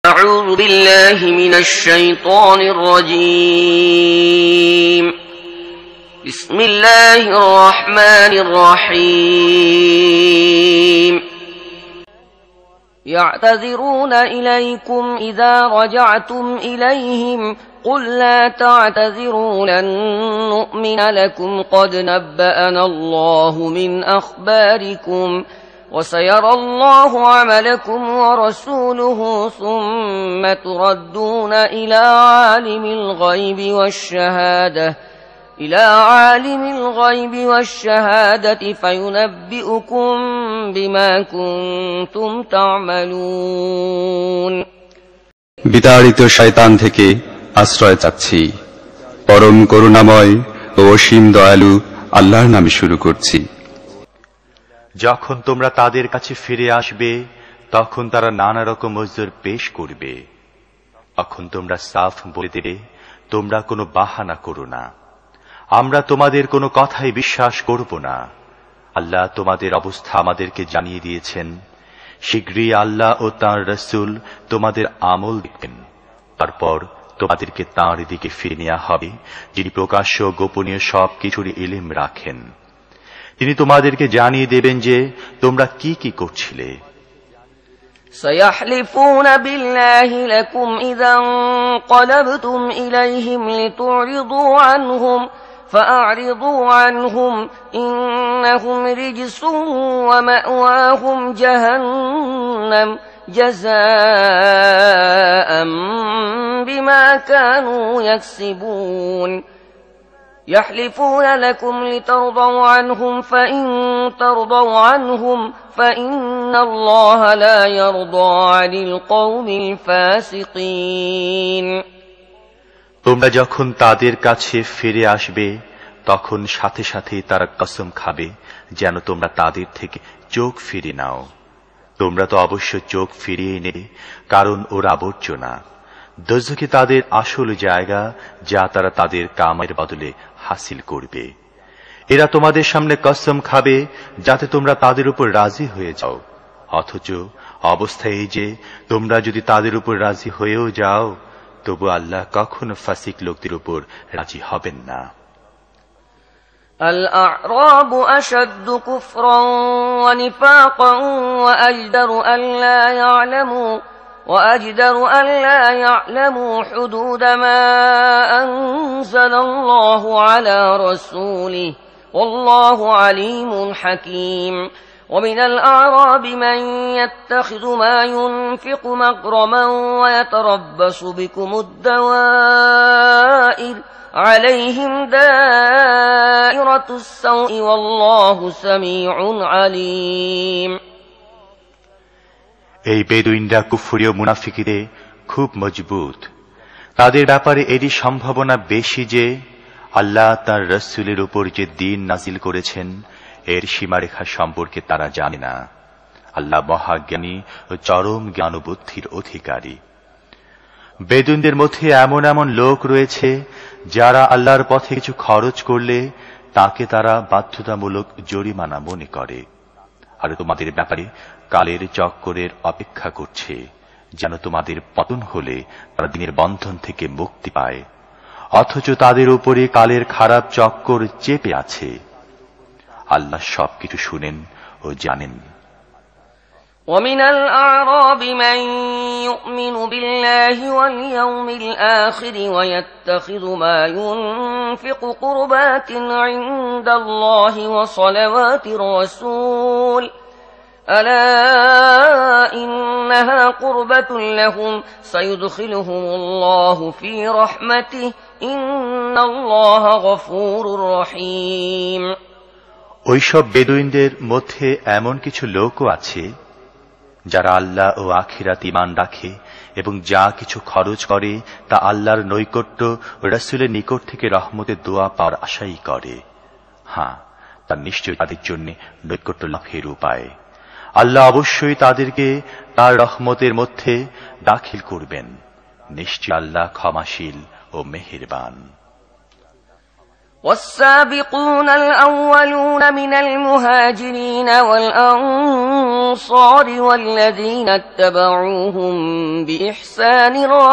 أعوذ بالله من الشيطان الرجيم بسم الله الرحمن الرحيم يعتذرون إليكم إذا رجعتم إليهم قل لا تعتذروا لن نؤمن لكم قد نبأنا الله من أخباركم وسيرى الله عملكم ورسوله ثم تردون إلى عالم الغيب والشهادة فينبئكم بما كنتم تعملون বিতাড়িত শয়তান থেকে আশ্রয় চাচ্ছি। পরম করুণাময় ও অসীম দয়ালু আল্লাহর নামে শুরু করছি। যখন তোমরা তাদের কাছে ফিরে আসবে তখন তারা নানা রকম ওযর পেশ করবে। তখন তোমরা সাফ বলে দেবে, তোমরা কোনো বাহানা করো না, আমরা তোমাদের কোনো কথাই বিশ্বাস করব না। আল্লাহ তোমাদের অবস্থা আমাদেরকে জানিয়ে দিয়েছেন। শীঘ্রই আল্লাহ ও তাঁর রাসূল তোমাদের আমল দেখবেন। তারপর তোমাদেরকে তাঁর দিকে ফিরে নেওয়া হবে, যিনি প্রকাশ্য ও গোপনীয় সব কিছুর ইলম রাখেন। তিনি তোমাদেরকে জানিয়ে দেবেন যে তোমরা কি কি করছিলে। سيحلفون بالله لكم إذا انقلبتم إليهم لتعرضوا عنهم فأعرضوا عنهم إنهم رجس ومأواهم جهنم جزاء بما كانوا يكسبون يحلفون لكم لترضوا عنهم فإن ترضوا عنهم فإن الله لا يرضى عن القوم الفاسقين তোমরা যখন তাদের কাছে ফিরে আসবে তখন সাথে সাথে তারা কসম খাবে যেন তোমরা তাদের থেকে চোখ ফিরিয়ে নাও। তোমরা তো অবশ্য চোখ ফিরিয়ে নেবে, কারণ ওরা আবর্জনা। দোজখে তাদের আসল জায়গা, যা তারা তাদের কামের বদলে হাসিল করবে। এরা তোমাদের সামনে কসম খাবে যাতে তোমরা তাদের উপর রাজি হয়ে যাও, অথচ অবস্থা এই যে তোমরা যদি তাদের উপর রাজি হয়েও যাও তবু আল্লাহ কখনো ফাসিক লোকদের উপর রাজি হবেন না। الأعراب أشد كفرا ونفاقا وأجدر ألا يعلموا حدود ما أنزل الله على رسوله والله عليم حكيم ومن الأعراب من يتخذ ما ينفق مغرما ويتربص بكم الدوائر عليهم دائرة السوء والله سميع عليم এই বেদুইনরা কুফরি ও মুনাফিকিতে খুব মজবুত। তাদের ব্যাপারে এরই সম্ভাবনা বেশি যে আল্লাহ তাঁর রাসূলের উপর যে দ্বীন নাজিল করেছেন এর সীমারেখা সম্পর্কে তারা জানে না। আল্লাহ মহাজ্ঞানী ও চরম জ্ঞান ও বুদ্ধির অধিকারী। বেদুইনদের মধ্যে এমন এমন লোক রয়েছে যারা আল্লাহর পথে কিছু খরচ করলে তাকে তারা বাধ্যতামূলক জরিমানা মনে করে, আর তোমাদের ব্যাপারে কালের চক্করের অপেক্ষা করছে যেন তোমাদের পতন হলে তারা দিনের বন্ধন থেকে মুক্তি পায়, অথচ তাদের উপরে কালের খারাপ চক্কর চেপে আছে। আল্লাহ সবকিছু শুনেন ও জানেন। ومن الأعراب من يؤمن بالله واليوم الآخر ويتخذ ما ينفق قربات عند الله وصلوات الرسول ألا إنها قربة لهم سيدخلهم الله في رحمته إن الله غفور رحيم ওইসব বেদুইনদের মধ্যে এমন কিছু লোকও আছে যারা আল্লাহ ও আখিরাত ঈমান রাখে এবং যা কিছু খরচ করে তা আল্লাহর নৈকট্য ও রাসূলের নিকট থেকে রহমতের দোয়া পাওয়ার আশাই করে। হ্যাঁ, তা নিশ্চয় তাদের জন্য নৈকট্য লাভের উপায়। আল্লাহ অবশ্যই তাদেরকে তার রহমতের মধ্যে দাখিল করবেন। নিশ্চয় আল্লাহ ক্ষমাশীল ও মেহেরবান। والسابقون الأولون من المهاجرين والأنصار الأنصار والذين اتبعوهم بإحسان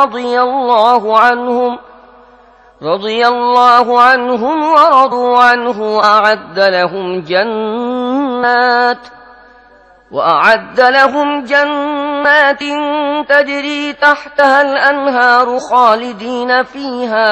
رضي الله عنهم ورضوا عنه وأعد لهم جنات تجري تحتها الأنهار خالدين فيها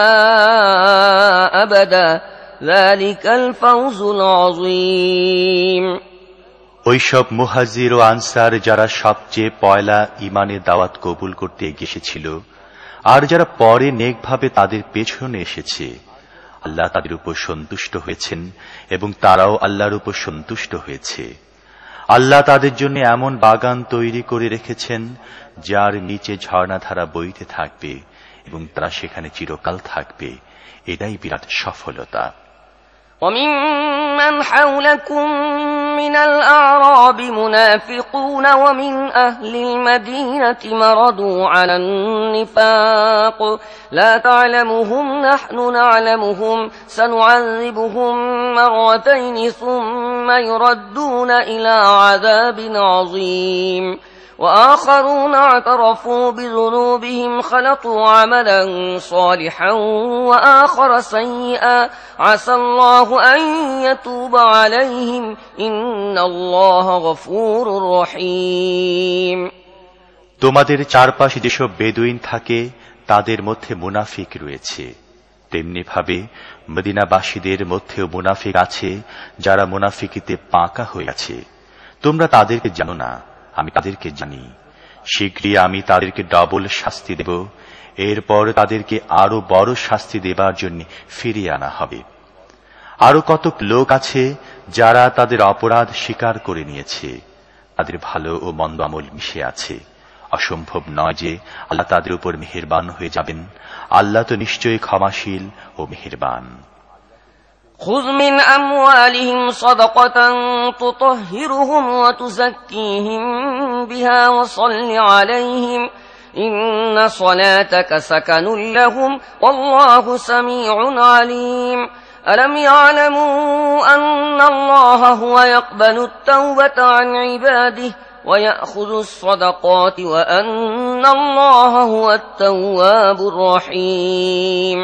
أبدا ذلك الفوز العظيم। ওইসব মুহাজির ও আনসার যারা সবচেয়ে পয়লা ঈমানের দাওয়াত কবুল করতে এগিয়ে এসেছিল আর যারা পরে নেকভাবে তাদের পেছনে এসেছে, আল্লাহ তাদের উপর সন্তুষ্ট হয়েছেন এবং তারাও আল্লাহর উপর সন্তুষ্ট হয়েছে। আল্লাহ তাদের জন্য এমন বাগান তৈরি করে রেখেছেন যার নিচে ঝর্ণাধারা বইতে থাকবে এবং তারা সেখানে চিরকাল থাকবে। এটাই বিরাট সফলতা। وممن حولكم من الأعراب منافقون ومن أهل المدينة مرضوا على النفاق لا تعلمهم نحن نعلمهم سنعذبهم مرتين ثم يردون إلى عذاب عظيم وآخرون اعترفوا بذنوبهم خلطوا عملا صالحا وآخر سيئا عسى الله أن يتوب عليهم إن الله غفور رحيم। তোমাদের চারপাশে যেসব বেদুইন থাকে তাদের মধ্যে মুনাফিক রয়েছে, তেমনি ভাবে মদিনাবাসীদের মধ্যেও মুনাফিক আছে যারা মুনাফিকিতে পাকা হয়ে আছে। তোমরা তাদেরকে জানো না, আমি তাদেরকে জানি। শীঘ্রই আমি তাদেরকে ডবল শাস্তি দেব, এরপর তাদেরকে আরো বড় শাস্তি দেবার জন্য ফিরিয়ে আনা হবে। আরো কতক লোক আছে যারা তাদের অপরাধ স্বীকার করে নিয়েছে, তাদের ভালো ও মন্দ আমল মিশে আছে। অসম্ভব নয় যে আল্লাহ তাদের উপর মেহেরবান হয়ে যাবেন। আল্লাহ তো নিশ্চয়ই ক্ষমাশীল ও মেহেরবান। خذ من أموالهم صدقة تطهرهم وتزكيهم بها وصل عليهم إن صلاتك سكن لهم والله سميع عليم ألم يعلموا أن الله هو يقبل التوبة عن عباده ويأخذ الصدقات وأن الله هو التواب الرحيم।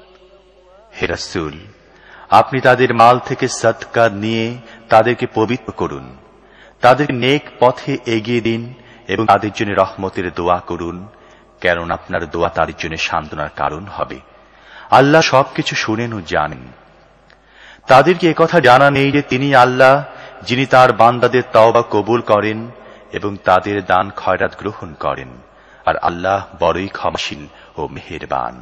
হে রাসূল, আপনি তাদের মাল থেকে সদকা নিয়ে তাদেরকে পবিত্র করুন, তাদের নেক পথে এগিয়ে দিন এবং তাদের জন্য রহমতের দোয়া করুন, কারণ আপনার দোয়া তাদের জন্য সান্ত্বনার কারণ হবে। আল্লাহ সবকিছু শুনেন ও জানেন। তাদেরকে একথা জানা নেই যে তিনি আল্লাহ, যিনি তার বান্দাদের তওবা কবুল করেন এবং তাদের দান খয়রাত গ্রহণ করেন, আর আল্লাহ বড়ই ক্ষমাশীল ও মেহেরবান।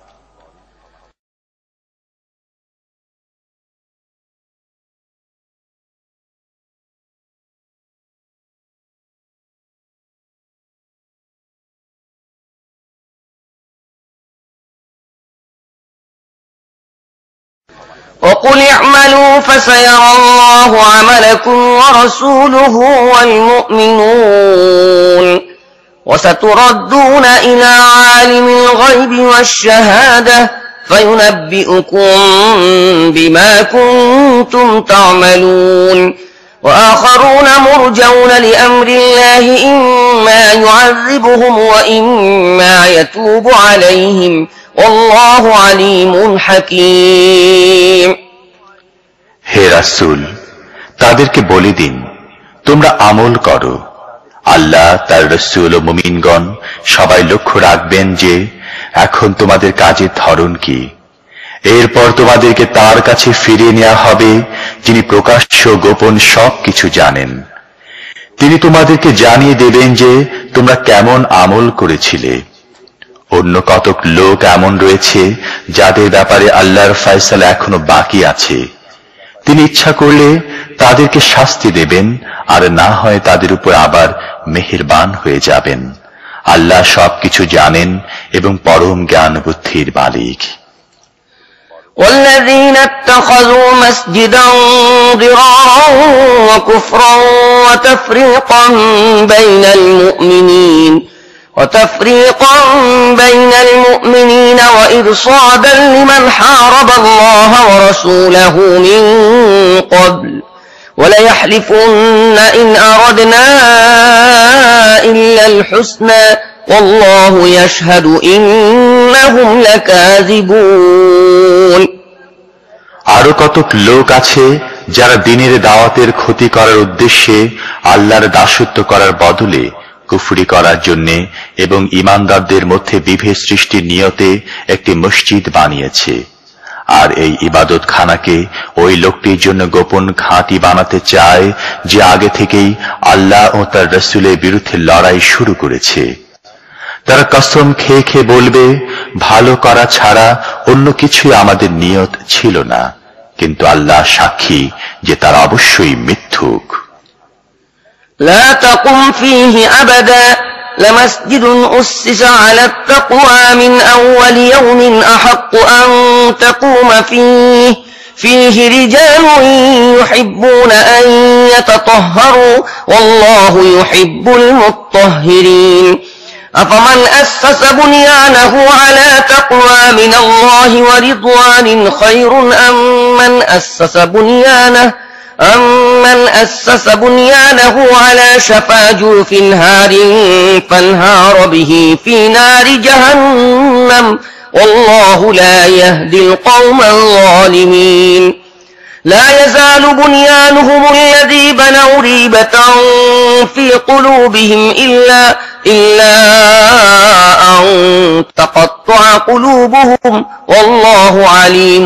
وقل اعملوا فسيرى الله عملكم ورسوله والمؤمنون وستردون إلى عالم الغيب والشهادة فينبئكم بما كنتم تعملون وآخرون مرجون لأمر الله إما يعذبهم وإما يتوب عليهم والله عليم حكيم। হে রাসূল, তাদেরকে বলে দিন, তোমরা আমল করো। আল্লাহ, তার রাসূল ও মুমিনগণ সবাই লক্ষ্য রাখবেন যে এখন তোমাদের কাজের ধরন কি। এরপর তোমাদেরকে তার কাছে ফিরিয়ে নেওয়া হবে যিনি প্রকাশ্য গোপন সবকিছু জানেন। তিনি তোমাদেরকে জানিয়ে দেবেন যে তোমরা কেমন আমল করেছিলে। অন্য কতক লোক এমন রয়েছে যাদের ব্যাপারে আল্লাহর ফয়সালা এখনো বাকি আছে। তিনি ইচ্ছা করলে তাদেরকে শাস্তি দেবেন, আর না হয় তাদের উপর আবার মেহেরবান হয়ে যাবেন। আল্লাহ সবকিছু জানেন এবং পরম জ্ঞান বুদ্ধির মালিক। والذين اتخذوا مسجدا ضرارا وكفرا وتفريقا بين المؤمنين وإرصادا لمن حارب الله ورسوله من قبل وليحلفن إن أردنا إلا الحسنى والله يشهد إنهم لكاذبون আরো কতক লোক আছে যারা দ্বীনের দাওয়াতের ক্ষতি করার উদ্দেশ্যে আল্লাহর দাসত্ব করার বদলে কুফরি করার জন্য এবং ঈমানদারদের মধ্যে বিভেদ সৃষ্টির নিয়তে একটি মসজিদ বানিয়েছে, আর এই ইবাদতখানাকে ওই লোকটির জন্য গোপন ঘাঁটি বানাতে চায় যে আগে থেকেই আল্লাহ ও তার রাসূলের বিরুদ্ধে লড়াই শুরু করেছে। তারা কসম খেয়ে খেয়ে বলবে, ভালো করা ছাড়া অন্য কিছুই আমাদের নিয়ত ছিল না, কিন্তু আল্লাহ সাক্ষী যে তারা অবশ্যই মিথ্যুক। لا تقم فيه أبدا لمسجد أسس على التقوى من أول يوم أحق أن تقوم فيه رجال يحبون أن يتطهروا والله يحب المطهرين أفمن أسس بنيانه على تقوى من الله ورضوان خير أم من أسس بنيانه على شفا جرف هار فانهار به في نار جهنم والله لا يهدي القوم الظالمين لا يزال بنيانهم الذي بنوا ريبة في قلوبهم إلا أن تقطع قلوبهم والله عليم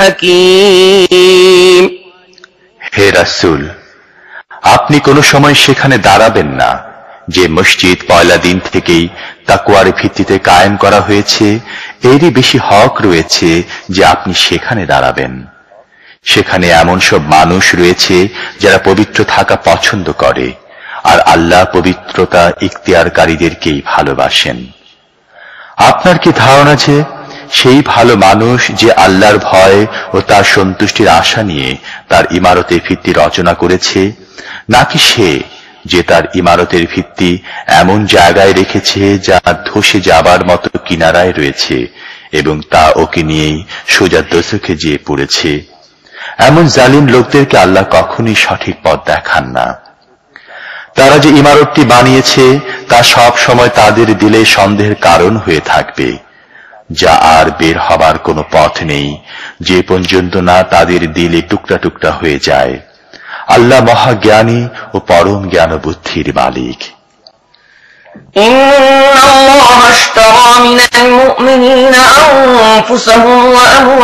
حكيم হে রাসূল, আপনি কোনো সময় সেখানে দাঁড়াবেন না যে মসজিদ পয়লা দিন থেকেই তাকওয়ার ভিত্তিতে কায়েম করা হয়েছে, এরই বেশি হক রয়েছে যে আপনি সেখানে দাঁড়াবেন। সেখানে এমন সব মানুষ রয়েছে যারা পবিত্র থাকা পছন্দ করে, আর আল্লাহ পবিত্রতা ইখতিয়ারকারীদেরকেই ভালোবাসেন। আপনার কি ধারণা যে সেই ভালো মানুষ যে আল্লাহর ভয় ও তার সন্তুষ্টির আশা নিয়ে তার ইমারতের ভিত্তি রচনা করেছে, নাকি সে যে তার ইমারতের ভিত্তি এমন জায়গায় রেখেছে যা ধসে যাবার মতো কিনারায় রয়েছে এবং তা ওকে নিয়েই সোজা দোজখে যেয়ে পড়েছে? এমন জালিম লোকদেরকে আল্লাহ কখনই সঠিক পথ দেখান না। তারা যে ইমারতটি বানিয়েছে তা সব সময় তাদের দিলে সন্দেহের কারণ হয়ে থাকবে, যা আর বের হবার কোনো পথ নেই যে পর্যন্ত না তাদের দিলে টুকরা টুকরা হয়ে যায়। আল্লাহ মহাজ্ঞানী ও পরম জ্ঞান বুদ্ধির মালিক। ইন্নাল্লাহা আশতারা মিনাল মুমিনিনা আনফুসাহুম ওয়া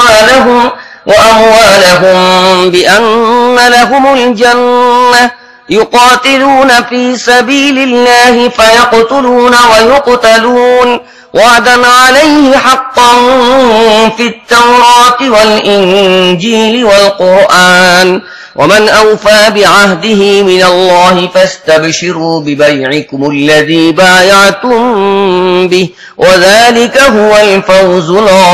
আমওয়ালাহুম বিআন্না লাহুমুল জান্নাহ يقاتلون في سبيل الله فيقتلون ويقتلون وعدا عليه حقا في التوراة والإنجيل والقرآن ومن أوفى بعهده من الله فاستبشروا ببيعكم الذي بايعتم به وذلك هو الفوز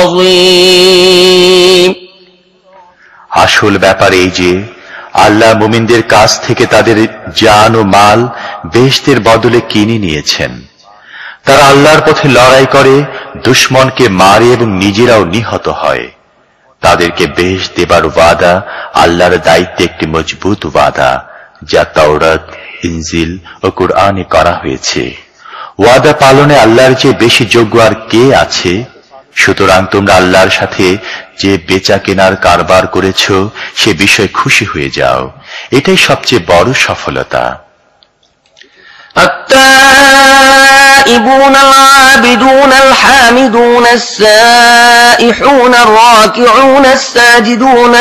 العظيم আসল ব্যাপার এই যে আল্লাহ মুমিনদের কাছ থেকে তাদের জান ও মাল বেহেশতের বদলে কিনে নিয়েছেন। তারা আল্লাহর পথে লড়াই করে, দুশমনকে মারে এবং নিজেরাও নিহত হয়। তাদেরকে বেহেশত দেবার ওয়াদা আল্লাহর দায়িত্বে একটি মজবুত ওয়াদা, যা তাওরাত, ইনজিল ও কুরআনে করা হয়েছে। ওয়াদা পালনে আল্লাহর চেয়ে বেশি যোগ্য আর কে আছে? সুতরাং তোমরা আল্লাহর সাথে যে বেচা কেনার কারবার করেছ সে বিষয়ে খুশি হয়ে যাও, এটাই সবচেয়ে বড় সফলতা। التائبون العابدون الحامدون السائحون الراكعون الساجدون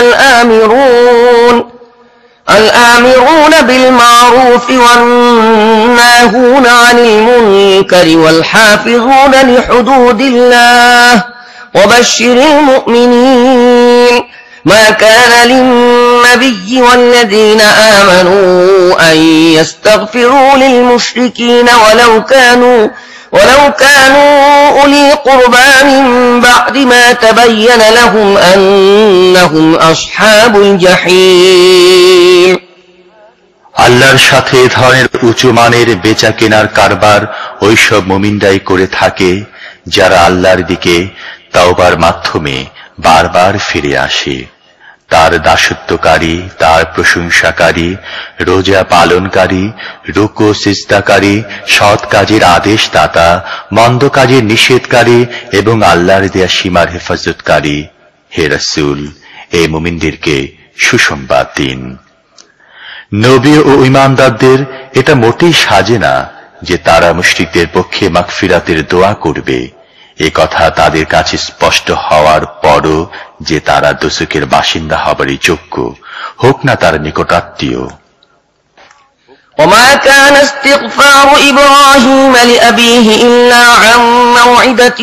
الآمرون بالمعروف والناهون عن المنكر والحافظون لحدود الله وبشر المؤمنين ما كان للنبي والذين آمنوا أن يستغفروا للمشركين ولو كانوا أولي قربى من بعد ما تبين لهم أنهم أصحاب الجحيم আল্লাহর সাথে ধরনের উঁচু মানের বেচা কেনার কারবার ওইসব মুমিনরাই করে থাকে যারা আল্লাহর দিকে তাওবার মাধ্যমে বারবার ফিরে আসে। তার দাসত্বকারী, তার প্রশংসাকারী, রোজা পালনকারী, রুকু সিজদাকারী, সৎ কাজের আদেশদাতা, মন্দ কাজের নিষেধকারী এবং আল্লাহর দেয়া সীমার হেফাজতকারী। হে রাসূল, এই মুমিনদেরকে সুসংবাদ দিন। নবী ও ঈমানদারদের এটা মোটেই সাজে না যে তারা মুশরিকদের পক্ষে মাগফিরাতের দোয়া করবে। এ কথা তাদের কাছে স্পষ্ট হওয়ার পরও যে তারা দোজখের বাসিন্দা হবারই যোগ্য, হোক না তার নিকটাত্মীয়। وما كان استغفار إبراهيم لأبيه إلا عن موعدة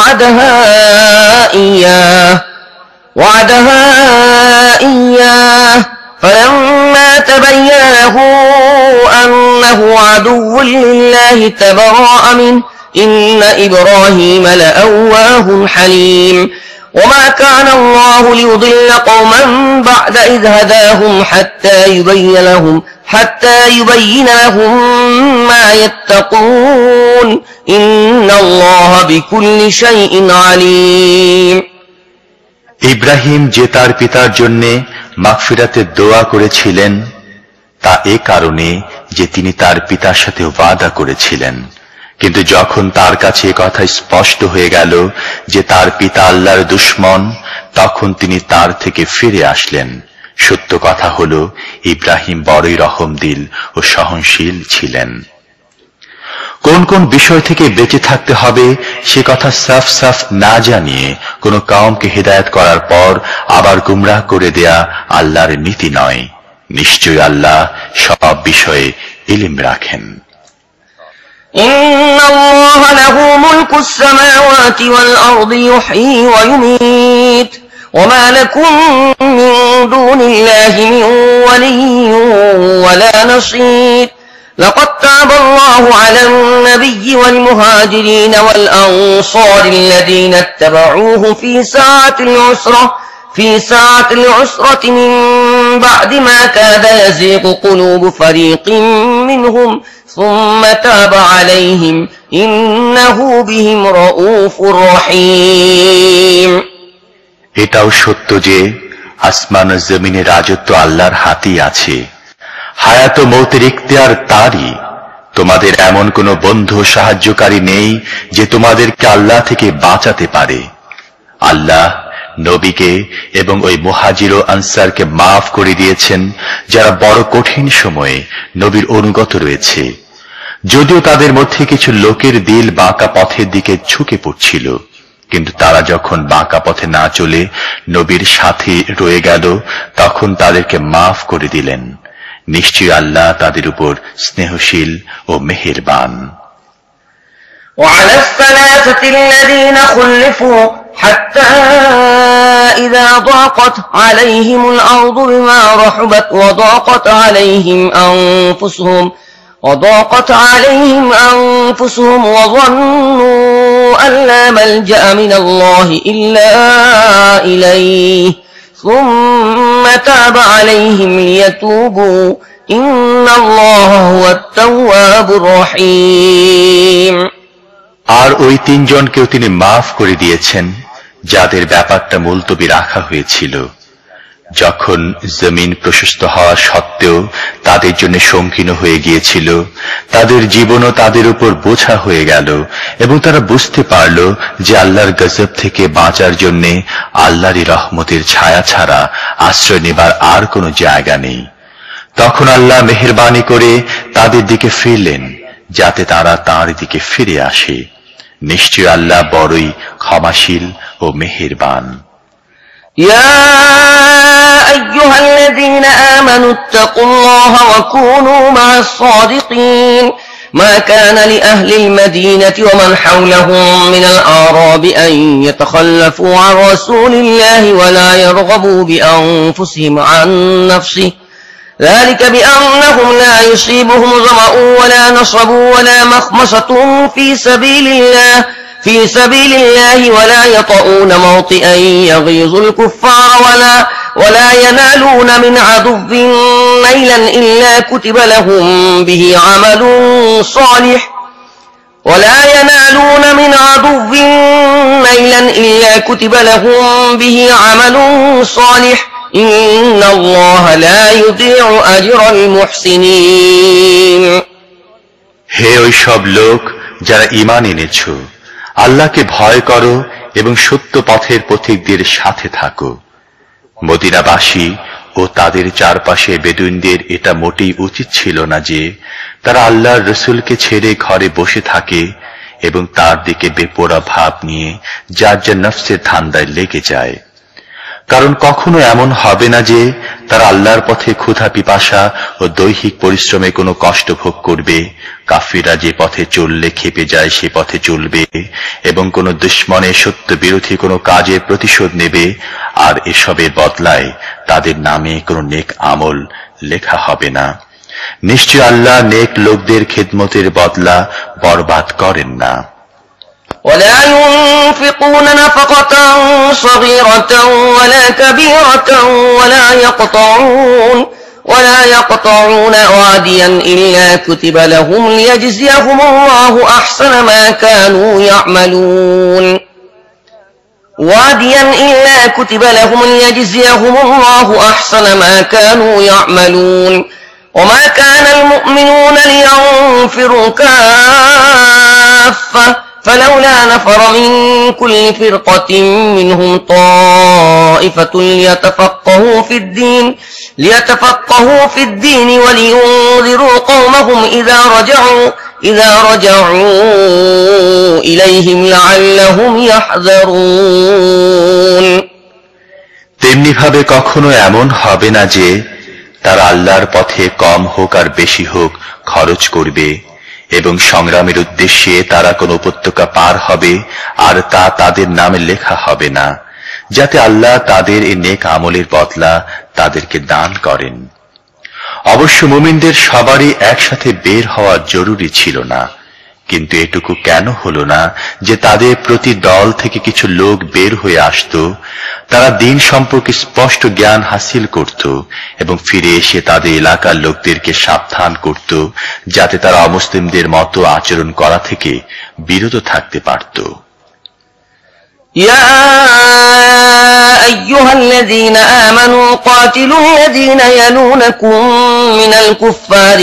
وعدها إياه فلما تبين له أنه عدو لله تبرأ منه إن إبراهيم لأواه حليم وما كان الله ليضل قوما بعد إذ هداهم حتى يبين لهم ما يتقون إن الله بكل شيء عليم। ইব্রাহিম যে তার পিতার জন্য মাগফিরাতের দোয়া করেছিলেন তা এ কারণে যে তিনি তার পিতার সাথে ওয়াদা করেছিলেন, কিন্তু যখন তার কাছে এ কথা স্পষ্ট হয়ে গেল যে তার পিতা আল্লাহর দুশমন, তখন তিনি তার থেকে ফিরে আসলেন। সত্য কথা হলো ইব্রাহিম বড়ই রহমদিল ও সহনশীল ছিলেন। কোন কোন বিষয় থেকে বেঁচে থাকতে হবে সে কথা সাফ সাফ না জানিয়ে কোন কওমকে হিদায়াত করার পর আবার গুমরাহ করে দেয়া আল্লাহর নীতি নয়। নিশ্চয়ই আল্লাহ সব বিষয়ে ইলম রাখেন। إن الله له ملك السماوات والأرض يحيي ويميت وما لكم من دون الله من ولي ولا نصير لقد تاب الله على النبي والمهاجرين والأنصار الذين اتبعوه في ساعة العسرة من بعد ما كاد يزيغ قلوب فريق منهم ثم تاب عليهم إنه بهم رؤوف رحيم। এটাও সত্য যে আসমান ও জমিনের রাজত্ব আল্লাহর হাতেই আছে। হায়াত ও মৌতের ইখতিয়ার তারই। তোমাদের এমন কোন বন্ধু সাহায্যকারী নেই যে তোমাদেরকে আল্লাহ থেকে বাঁচাতে পারে। আল্লাহ নবীকে এবং ওই মুহাজির ও আনসারকে মাফ করে দিয়েছেন যারা বড় কঠিন সময়ে নবীর অনুগত রয়েছে, যদিও তাদের মধ্যে কিছু লোকের দিল বাঁকা পথের দিকে ঝুঁকে পড়ছিল, কিন্তু তারা যখন বাঁকা পথে না চলে নবীর সাথে রয়ে গেল তখন তাদেরকে মাফ করে দিলেন। নিশ্চয়ই আল্লাহ তাদের উপর স্নেহশীল ও মেহেরবান। وعلى الثلاثة الذين خلفوا حتى إذا ضاقت عليهم الأرض بما رحبت وضاقت عليهم أنفسهم وظنوا أن لا ملجأ من الله إلا إليه ثم تاب عليهم ليتوبوا إن الله هو التواب الرحيم। আর ওই তিনজনকেও তিনি মাফ করে দিয়েছেন যাদের ব্যাপারটা মুলতবি রাখা হয়েছিল, যখন জমিন প্রশস্ত হওয়া সত্ত্বেও তাদের জন্য সংকীর্ণ হয়ে গিয়েছিল, তাদের জীবনও তাদের উপর বোঝা হয়ে গেল এবং তারা বুঝতে পারল যে আল্লাহর গজব থেকে বাঁচার জন্য আল্লাহরই রহমতের ছায়া ছাড়া আশ্রয় নেবার আর কোনো জায়গা নেই। তখন আল্লাহ মেহেরবানি করে তাদের দিকে ফিরলেন যাতে তারা তাঁর দিকে ফিরে আসে। নিশ্চয় আল্লাহ বড়ই ক্ষমাশীল ও মেহেরবান। يا أيها الذين آمنوا اتقوا الله وكونوا مع الصادقين ما كان لأهل المدينة ومن حولهم من الأعراب أن يتخلفوا عن رسول الله ولا يرغبوا بأنفسهم عن نفسه ذلك بأنهم لا يصيبهم ظمأ ولا نصب ولا مخمصة في سبيل الله ولا يطؤون موطئا يغيظ الكفار ولا ينالون من عدو نيلا إلا كتب لهم به عمل صالح إن الله لا يضيع أجر المحسنين হে ওই সব লোক যারা ঈমান এনেছ, আল্লাহকে ভয় করো এবং সত্য পথের পথিকদের সাথে থাকো। মদিনাবাসী ও তাদের চারপাশে বেদুইনদের এটা মোটেই উচিত ছিল না যে তারা আল্লাহর রসুলকে ছেড়ে ঘরে বসে থাকে এবং তার দিকে বেপরোয়া ভাব নিয়ে যার যার নফসের ধান্দায় লেগে যায়। কারণ কখনো এমন হবে না যে তারা আল্লাহর পথে ক্ষুধা পিপাসা ও দৈহিক পরিশ্রমে কোনো কষ্ট ভোগ করবে। কাফিররা যে পথে চললে খেপে যায় সে পথে চলবে এবং কোনো দুশমনের সত্য বিরোধী কোনো কাজের প্রতিশোধ নেবে, আর এসবের বদলায় তাদের নামে কোনো নেক আমল লেখা হবে না। নিশ্চয় আল্লাহ নেক লোকদের খিদমতের বদলা বরবাদ করেন না। ولا ينفقون نفقة صغيرة ولا كبيرة ولا يقطعون واديا إلا كتب لهم ليجزيهم الله أحسن ما كانوا يعملون وما كان المؤمنون لينفروا كافة فلولا نفر من كل فرقة منهم طائفة ليتفقهوا في الدين ولينذروا قومهم إذا رجعوا إليهم لعلهم يحذرون তেমনি ভাবে কখনো এমন হবে না যে তারা আল্লাহর পথে কম হোক আর বেশি হোক খরচ করবে এবং সংগ্রামের উদ্দেশ্যে তারা কোন উপত্যকা পার হবে আর তা তাদের নামে লেখা হবে না, যাতে আল্লাহ তাদের এই নেক আমলের বদলা তাদেরকে দান করেন। অবশ্য মুমিনদের সবারই একসাথে বের হওয়া জরুরি ছিল না, কিন্তু এটুকু কেন হলো না যে তাদের প্রতি দল থেকে কিছু লোক বের হয়ে আসত, তারা দিন সম্পর্কে স্পষ্ট জ্ঞান হাসিল করত এবং ফিরে এসে তাদের এলাকার লোকদেরকে সাবধান করত, যাতে তারা অমুসলিমদের মতো আচরণ করা থেকে বিরত থাকতে পারত। يا أيها الذين آمنوا قاتلوا الذين يلونكم من الكفار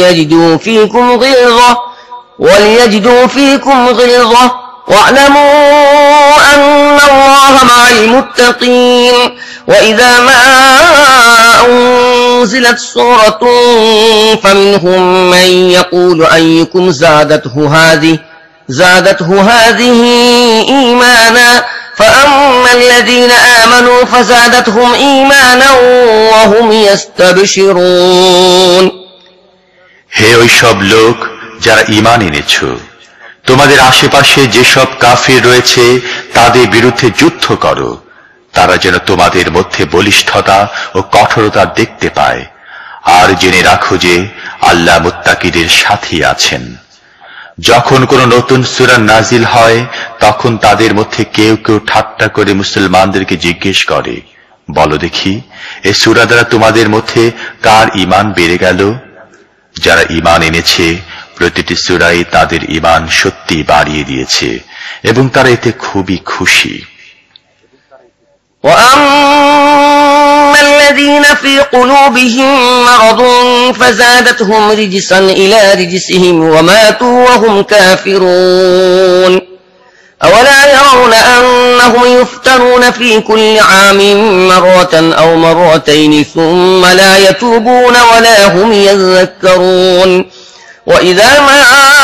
وليجدوا فيكم غلظة واعلموا أن الله مع المتقين وإذا ما أنزلت سورة فمنهم من يقول أيكم زادته هذه إيمانا فأما الذين آمنوا فزادتهم إيمانا وهم يستبشرون হে ওই সব লোক যারা ঈমান এনেছ, তোমাদের আশেপাশে যেসব কাফির রয়েছে তাদের বিরুদ্ধে যুদ্ধ করো, তারা যেন তোমাদের মধ্যে বলিষ্ঠতা ও কঠোরতা দেখতে পায়, আর জেনে রাখো যে আল্লাহ মুত্তাকিদের সাথে আছেন। যখন কোন নতুন সূরা নাজিল হয় তখন তাদের মধ্যে কেউ কেউ ঠাট্টা করে মুসলমানদেরকে জিজ্ঞেস করে, বলো দেখি এই সূরা দ্বারা তোমাদের মধ্যে কার ঈমান বেড়ে গেল? যারা ঈমান এনেছে প্রতিটি সূরাই তাদের ঈমান সত্যি বাড়িয়ে দিয়েছে এবং তারা এতে খুবই খুশি। وأما الذين في قلوبهم مرض فزادتهم رجسا إلى رجسهم وماتوا وهم كافرون أولا يرون أنهم يفتنون في كل عام مرة أو مرتين ثم لا يتوبون ولا هم يذكرون وإذا ما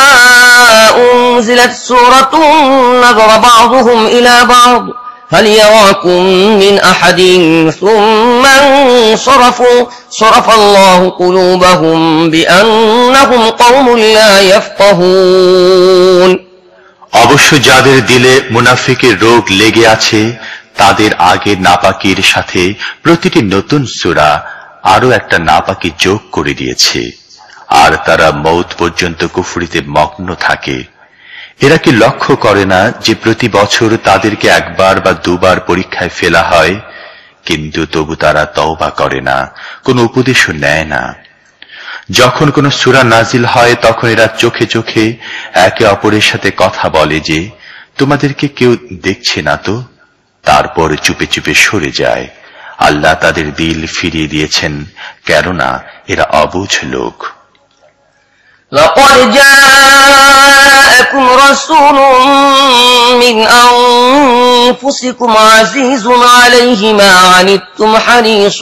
أنزلت سورة نظر بعضهم إلى بعض هل يراكم من أحد ثم انصرفوا صرف الله قلوبهم بأنهم قوم لا يفقهون অবশ্য যাদের দিলে মুনাফিকের রোগ লেগে আছে তাদের আগের নাপাকির সাথে প্রতিটি নতুন সূরা আরো একটা নাপাকি যোগ করে দিয়েছে, আর তারা মওত পর্যন্ত কুফরিতে মগ্ন থাকে। এরা কি লক্ষ্য করে না যে প্রতি বছর তাদেরকে একবার বা দুবার পরীক্ষায় ফেলা হয়, কিন্তু তবু তারা তওবা করে না, কোনো উপদেশও নেয় না। যখন কোন সূরা নাজিল হয় তখন এরা চোখে চোখে একে অপরের সাথে কথা বলে যে তোমাদেরকে কেউ দেখছে না তো, তারপর চুপে চুপে সরে যায়, আল্লাহ তাদের দিল ফিরিয়ে দিয়েছেন, কেননা এরা অবুঝ লোক। لقد جاءكم رسول من أنفسكم عزيز عليه ما عنتم حريص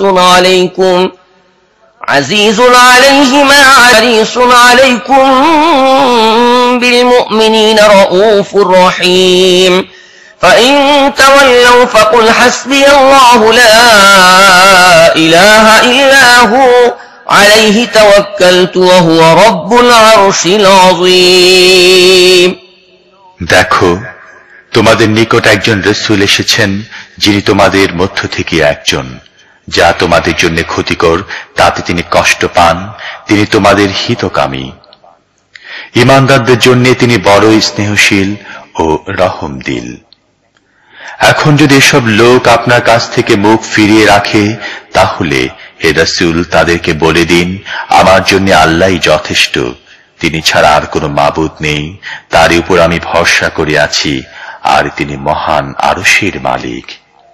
عليكم بالمؤمنين رؤوف رحيم فإن تولوا فقل حسبي الله لا إله إلا هو عليه توكلت وهو رب العرش العظيم। দেখো, তোমাদের নিকট একজন রাসূল এসেছেন, যিনি তোমাদের মধ্য থেকে একজন। যা তোমাদের জন্য ক্ষতিকর তাতে তিনি কষ্ট পান, তিনি তোমাদের হিতকামী। ঈমানদারদের জন্য তিনি বড়ই স্নেহশীল ও রহমদিল। এখন যদি এসব লোক আপনার কাছ থেকে মুখ ফিরিয়ে রাখে, তাহলে হে রাসূল তাদেরকে বলে দিন, আমার জন্য আল্লাহই যথেষ্ট, তিনি ছাড়া আর কোনো মাবুদ নেই, তার উপর আমি ভরসা করে আছি, আর তিনি মহান আরশের মালিক।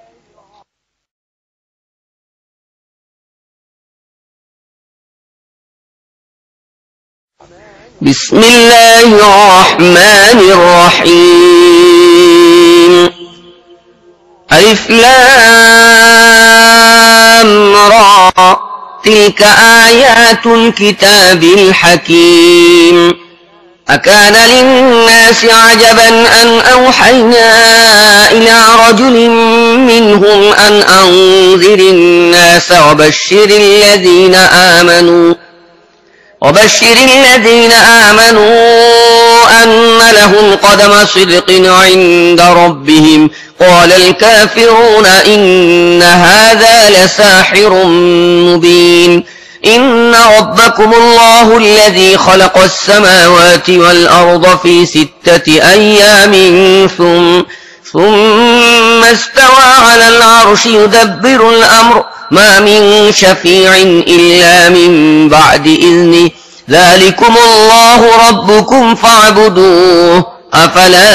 বিসমিল্লাহির রহমানির রহিম। আলিফ লাম রা তিলকা আয়াতুল কিতাবিল হাকীম। أكان للناس عجبا أن أوحينا إلى رجل منهم أن أنذر الناس وبشر الذين آمنوا أن لهم قدم صدق عند ربهم قال الكافرون إن هذا لساحر مبين إن ربكم الله الذي خلق السماوات والأرض في 6 أيام ثم استوى على العرش يدبر الأمر ما من شفيع إلا من بعد إذنه ذلكم الله ربكم فاعبدوه أفلا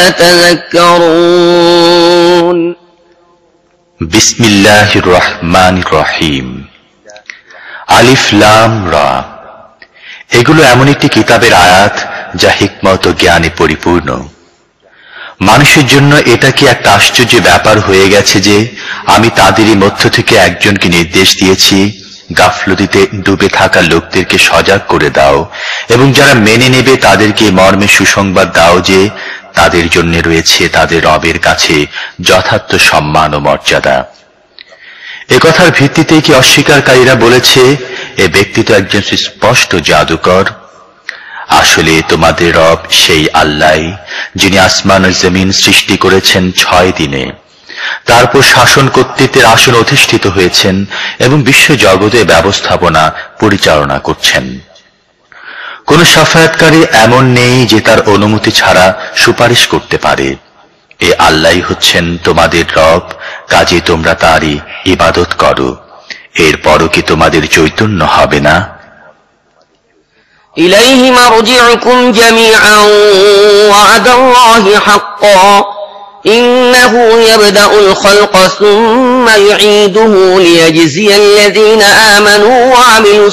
تذكرون। بسم الله الرحمن الرحيم। আলিফ লাম রা, এগুলো এমন একটি কিতাবের আয়াত যা হিকমত ও জ্ঞানে পরিপূর্ণ। মানুষের জন্য এটা কি একটা আশ্চর্য ব্যাপার হয়ে গেছে যে আমি তাদেরই মধ্য থেকে একজনকে নির্দেশ দিয়েছি, গাফলতিতে ডুবে থাকা লোকদেরকে সজাগ করে দাও, এবং যারা মেনে নেবে তাদেরকে মর্মে সুসংবাদ দাও যে তাদের জন্য রয়েছে তাদের রবের কাছে যথার্থ সম্মান ও মর্যাদা। একথার ভিত্তিতে কি অস্বীকারীরা বলেছে, এ ব্যক্তি তো একজন স্পষ্ট জাদুকর? আসলে তোমাদের রব সেই আল্লাহ, যিনি আসমান ও জমিন সৃষ্টি করেছেন 6 দিনে, তারপর শাসন কর্তৃত্বের আসন অধিষ্ঠিত হয়েছেন এবং বিশ্ব জগতের ব্যবস্থাপনা পরিচালনা করছেন। কোন শাফায়াতকারী এমন নেই যে তার অনুমতি ছাড়া সুপারিশ করতে পারে। এ আল্লাহই হচ্ছেন তোমাদের রব, কাজে তোমরা তারই ইবাদত করো। এরপরও কি তোমাদের চৈতন্য হবে না? ইলাইহি মারজিউকুম জামিআন ওয়া'দাল্লাহি হাক্কান ইন্নাহু ইয়াবদাউল খালকা সুম্মা ইউঈদুহু লিয়াজজিয়াল্লাযীনা আমানু ওয়া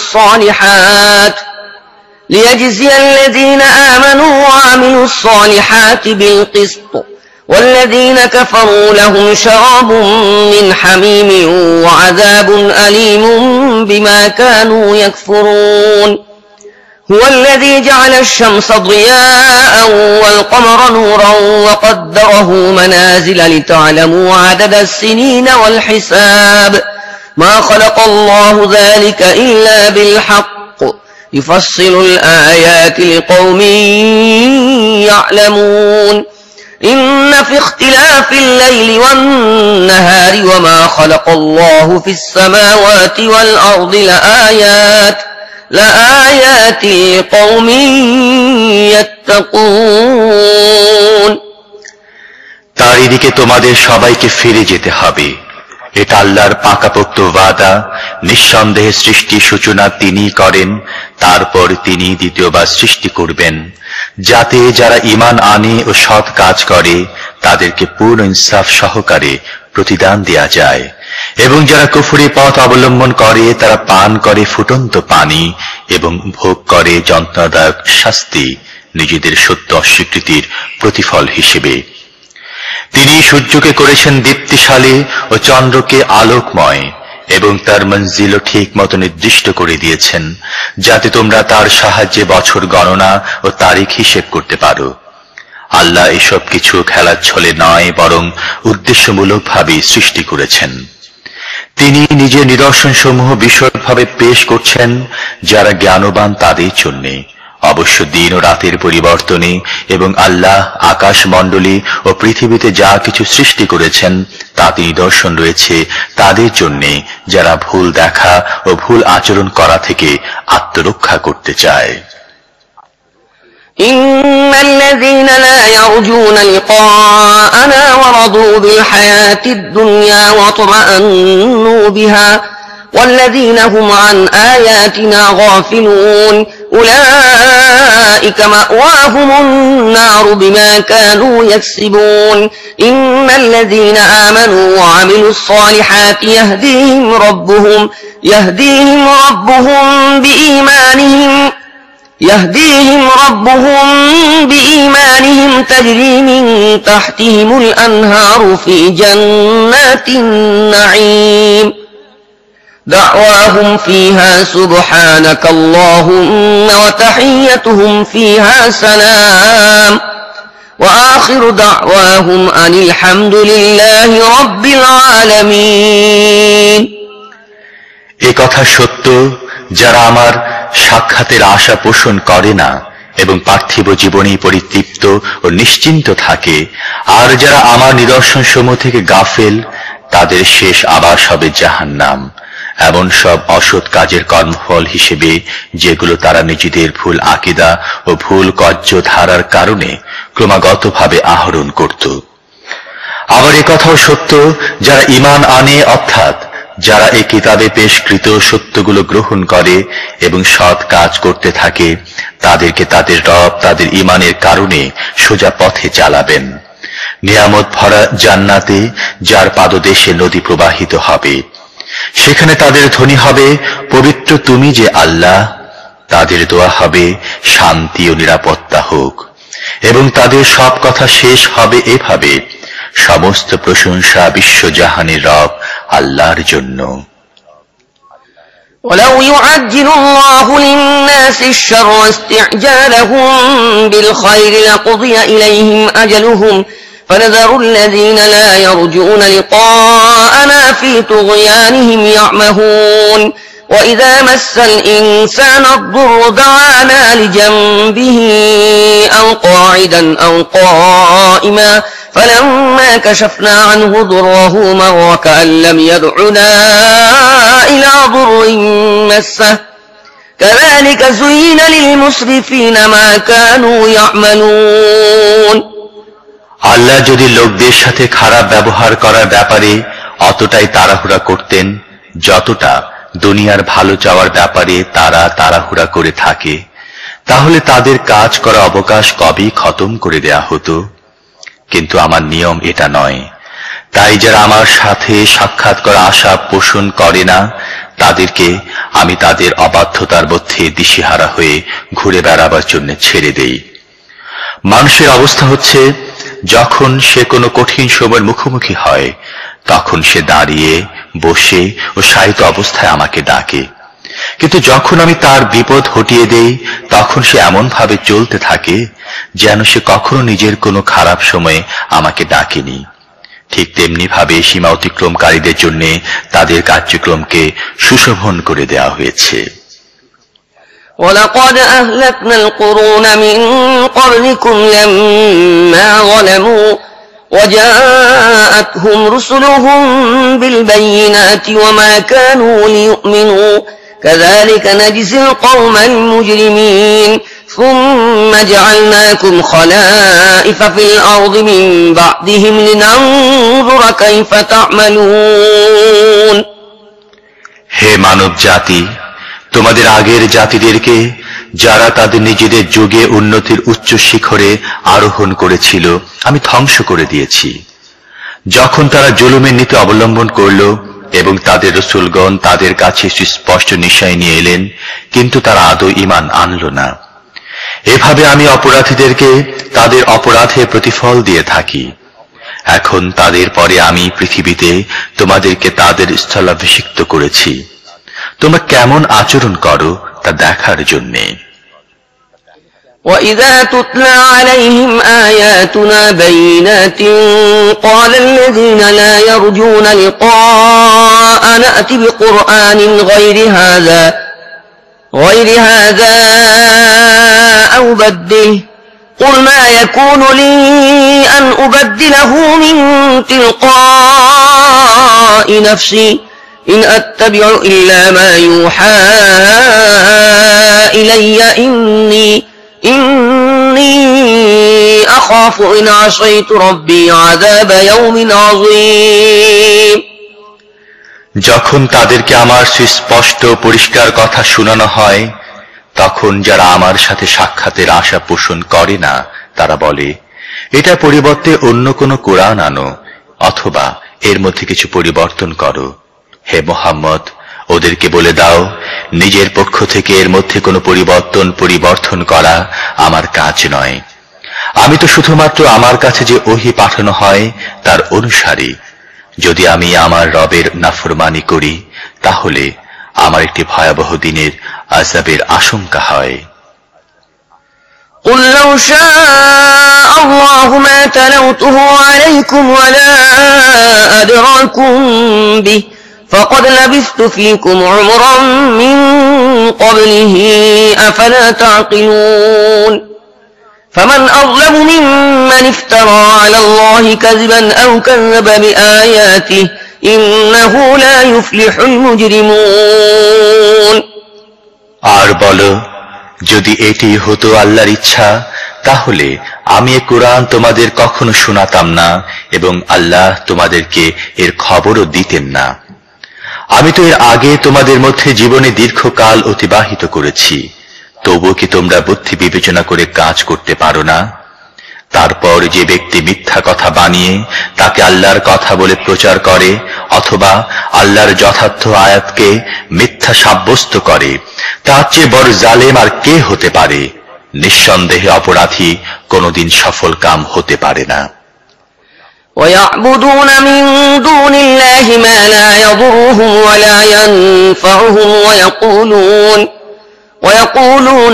আমিলুস সালিহাতি বিল কিসত والذين كفروا لهم شراب من حميم وعذاب أليم بما كانوا يكفرون هو الذي جعل الشمس ضياء والقمر نورا وقدره منازل لتعلموا عدد السنين والحساب ما خلق الله ذلك إلا بالحق يفصل الآيات لقوم يعلمون إن في اختلاف الليل والنهار وما خلق الله في السماوات والأرض لآيات لقوم يتقون। তারই দিকে তোমাদের সবাইকে ফিরে যেতে হবে, এটা আল্লাহর পাকাপোক্ত ওয়াদা। নিঃসন্দেহে সৃষ্টির সূচনা তিনিই করেন, তারপর তিনি দ্বিতীয়বার সৃষ্টি করবেন, যাতে যারা ঈমান আনে ও সৎ কাজ করে তাদেরকে পূর্ণ ইনসাফ সহকারে প্রতিদান দেয়া যায়। এবং যারা কুফরি পথ অবলম্বন করে তারা পান করে ফুটন্ত পানি এবং ভোগ করে যন্ত্রণাদায়ক শাস্তি নিজেদের সত্য অস্বীকৃতির প্রতিফল হিসেবে। তিনি সূর্যকে করেছেন দীপ্তিশালী ও চন্দ্রকে আলোকময় এবং তার মঞ্জিলও ঠিক মতো নির্দিষ্ট করে দিয়েছেন, যাতে তোমরা তার সাহায্যে বছর গণনা ও তারিখ হিসেব করতে পারো। আল্লাহ এসব কিছু খেলার ছলে নয়, বরং উদ্দেশ্যমূলকভাবে সৃষ্টি করেছেন। তিনি নিজের নিদর্শনসমূহ বিশদভাবে পেশ করছেন যারা জ্ঞানবান তাদের জন্য। অবশ্য দিন ও রাতের পরিবর্তনে এবং আল্লাহ আকাশমণ্ডলী ও পৃথিবীতে যা কিছু সৃষ্টি করেছেন তাতে নিদর্শন রয়েছে তাদের জন্য যারা ভুল দেখা ও ভুল আচরণ করা থেকে আত্মরক্ষা করতে চায়। إن الذين لا يرجون لقاءنا ورضوا بالحياة الدنيا واطمأنوا بها والذين هم عن آياتنا غافلون أولئك مأواهم النار بما كانوا يكسبون إن الذين آمنوا وعملوا الصالحات يهديهم بإيمانهم تجري من تحتهم الأنهار في جنات النعيم دعواهم فيها سبحانك اللهم وتحيتهم فيها سلام وآخر دعواهم أن الحمد لله رب العالمين। এ কথা সত্য যারা আমার সাক্ষাতের আশা পোষণ করে না এবং পার্থিব জীবনে পরিতৃপ্ত ও নিশ্চিন্ত থাকে, আর যারা আমার নিদর্শন সমূহ থেকে গাফেল তাদের শেষ আবাস হবে জাহান্নাম, এমন সব অসৎ কাজের কর্মফল হিসেবে যেগুলো তারা নিজেদের ভুল আকীদা ও ভুল কার্যধারার কারণে ক্রমাগতভাবে আহরণ করত। আবার এ কথাও সত্য যারা ঈমান আনে, অর্থাৎ যারা এই কিতাবে পেশকৃত সত্যগুলো গ্রহণ করে এবং সৎ কাজ করতে থাকে, তাদেরকে তাদের রব তাদের ঈমানের কারণে সোজা পথে চালাবেন, নিয়ামত ভরা জান্নাতে যার পাদদেশে নদী প্রবাহিত হবে। সেখানে তাদের ধ্বনি হবে, পবিত্র তুমি যে আল্লাহ। তাদের দোয়া হবে, শান্তি ও নিরাপত্তা হোক। এবং তাদের সব কথা শেষ হবে এভাবে, সমস্ত প্রশংসা বিশ্বজাহানের রব আল্লাহর জন্য। ولو يعجل الله للناس الشر استعجالهم بالخير لقضي إليهم أجلهم فنذر الذين لا يرجون لقاءنا في طغيانهم يعمهون وإذا مس الإنسان الضر دعانا لجنبه أو قاعدا أو قائما فلما كشفنا عنه ضره مر كأن لم يدعنا إلى ضر مسه كذلك زين للمسرفين ما كانوا يعملون। আল্লাহ যদি লোকদের সাথে খারাপ ব্যবহার করার ব্যাপারে অতটাই তাড়াহুড়া করতেন যতটা দুনিয়ার ভালো চাওয়ার ব্যাপারে তারা তাড়াহুড়া করে থাকে, তাহলে তাদের কাজ করা অবকাশ কবেই খতম করে দেয়া হতো। কিন্তু আমার নিয়ম এটা নয়। তাই যারা আমার সাথে সাক্ষাৎ করা আশা পোষণ করে না, তাদেরকে আমি তাদের অবাধ্যতার মধ্যে দিশেহারা হয়ে ঘুরে বেড়াবার জন্য ছেড়ে দেই। মানুষের অবস্থা হচ্ছে, যখন সে কোনো কঠিন সময়ের মুখোমুখি হয় তখন সে দাঁড়িয়ে বসে ও শায়িত অবস্থায় আমাকে ডাকে, কিন্তু যখন আমি তার বিপদ হটিয়ে দেই তখন সে এমন ভাবে চলতে থাকে যেন সে কখনো নিজের কোনো খারাপ সময়ে আমাকে ডাকেনি। ঠিক তেমনি ভাবে সীমা অতিক্রমকারীদের জন্য তাদের কার্যক্রমকে সুশোভন করে দেওয়া হয়েছে। ولقد أهلكنا القرون من قبلكم لما ظلموا وجاءتهم رسلهم بالبينات وما كانوا ليؤمنوا كذلك نجزي القوم المجرمين ثم جعلناكم خلائف في الأرض من بعدهم لننظر كيف تعملون। হে মানব জাতি, তোমাদের আগের জাতিদেরকে যারা তাদের নিজেদের যুগে উন্নতির উচ্চ শিখরে আরোহণ করেছিল আমি ধ্বংস করে দিয়েছি। যখন তারা জুলুমের নীতি অবলম্বন করল এবং তাদের রাসূলগণ তাদের কাছে সুস্পষ্ট নিশায় নিয়ে এলেন, কিন্তু তারা আদৌ ঈমান আনল না। এভাবে আমি অপরাধীদেরকে তাদের অপরাধের প্রতিফল দিয়ে থাকি। এখন তাদের পরে আমি পৃথিবীতে তোমাদেরকে তাদের স্থলাভিষিক্ত করেছি। তোমরা কেমন আচরণ করো তা দেখার জন্যে। وَإِذَا تُتْلَى عَلَيْهِمْ آيَاتُنَا بَيِّنَاتٍ قَالَ الَّذِينَ لَا يَرْجُونَ لِقَاءَنَا ائْتِ بِقُرْآنٍ غَيْرِ هَذَا أَوْ بَدِّلْهُ قُلْ مَا يَكُونُ لِي أَنْ أُبَدِّلَهُ مِنْ تِلْقَاءِ نَفْسِي إِنْ أَتَّبِعُ إِلَّا مَا يُوحَى إِلَيَّ إِنِّي أَخَافُ إِنْ عَصَيْتُ رَبِّي عَذَابَ يَوْمٍ عَظِيمٍ। যখন তাদেরকে আমার সুস্পষ্ট পরিষ্কার কথা শোনানো হয়, তখন যারা আমার সাথে সাক্ষাতের আশা পোষণ করে না তারা বলে, এটা পরিবর্তে অন্য কোনো কোরআন আনো অথবা এর মধ্যে কিছু পরিবর্তন করো। হে মুহাম্মদ, ওদেরকে বলে দাও, নিজের পক্ষ থেকে এর মধ্যে কোনো পরিবর্তন করা আমার কাজ নয়। আমি তো শুধুমাত্র আমার কাছে যে ওহী পাঠানো হয় তার অনুসারী। যদি আমি আমার রবের নাফরমানি করি তাহলে আমার একটি ভয়াবহ দিনের আযাবের আশঙ্কা হয়। قُلْ لَوْ شَاءَ اللَّهُ مَا تَلَوْتُهُ عَلَيْكُمْ وَلَا أَدْرَاكُمْ بِهِ فَقَدْ لَبِثْتُ فِيكُمْ عُمُرًا مِّن قَبْلِهِ أَفَلَا تَعْقِلُونَ فَمَنْ أَظْلَمُ مِمَّنِ افْتَرَى عَلَى اللَّهِ كَذِبًا أَوْ كَذَّبَ بِآيَاتِهِ إِنَّهُ لَا يُفْلِحُ الْمُجْرِمُونَ। আর বলো, যদি এটি হতো আল্লাহর ইচ্ছা তাহলে আমি এ কোরআন তোমাদের কখনো শোনাতাম না এবং আল্লাহ তোমাদেরকে এর খবরও দিতেন না। আমি তো এর আগে তোমাদের মধ্যে জীবনে দীর্ঘকাল অতিবাহিত করেছি, তবুও কি তোমরা বুদ্ধি বিবেচনা করে কাজ করতে পারো না? তারপর যে ব্যক্তি মিথ্যা কথা বানিয়ে তাকে আল্লাহর কথা বলে প্রচার করে অথবা আল্লাহর যথার্থ আয়াতকে মিথ্যা সাব্যস্ত করে, তার চেয়ে বড় জালেম আর কে হতে পারে? নিঃসন্দেহে অপরাধী কোনদিন সফল কাম হতে পারে না। وَيَعْبُدُونَ مِن دُونِ اللَّهِ مَا لَا يَضُرُّهُمْ وَلَا يَنفَعُهُمْ وَيَقُولُونَ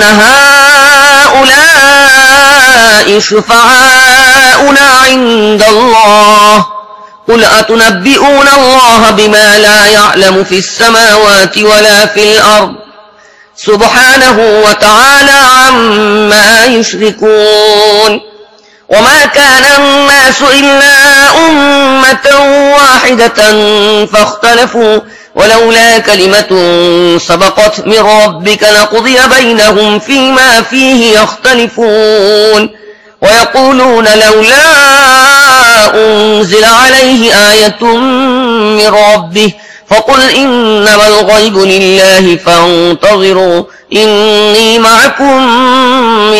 هَؤُلَاءِ شُفَعَاؤُنَا عِندَ اللَّهِ قُلْ أَتُنَبِّئُونَ اللَّهَ بِمَا لَا يَعْلَمُ فِي السَّمَاوَاتِ وَلَا فِي الْأَرْضِ سُبْحَانَهُ وَتَعَالَى عَمَّا يُشْرِكُونَ وَمَا كَانَ النَّاسُ إِلَّا أُمَّةً وَاحِدَةً فَاخْتَلَفُوا وَلَوْلَا كَلِمَةٌ سَبَقَتْ مِنْ رَبِّكَ لَقُضِيَ بَيْنَهُمْ فِيمَا فِيهِ يَخْتَلِفُونَ وَيَقُولُونَ لَوْلَا أُنْزِلَ عَلَيْهِ آيَةٌ مِنْ رَبِّهِ فَقُلْ إِنَّمَا الْغَيْبُ لِلَّهِ فَانْتَظِرُوا إِنِّي مَعَكُمْ مِنَ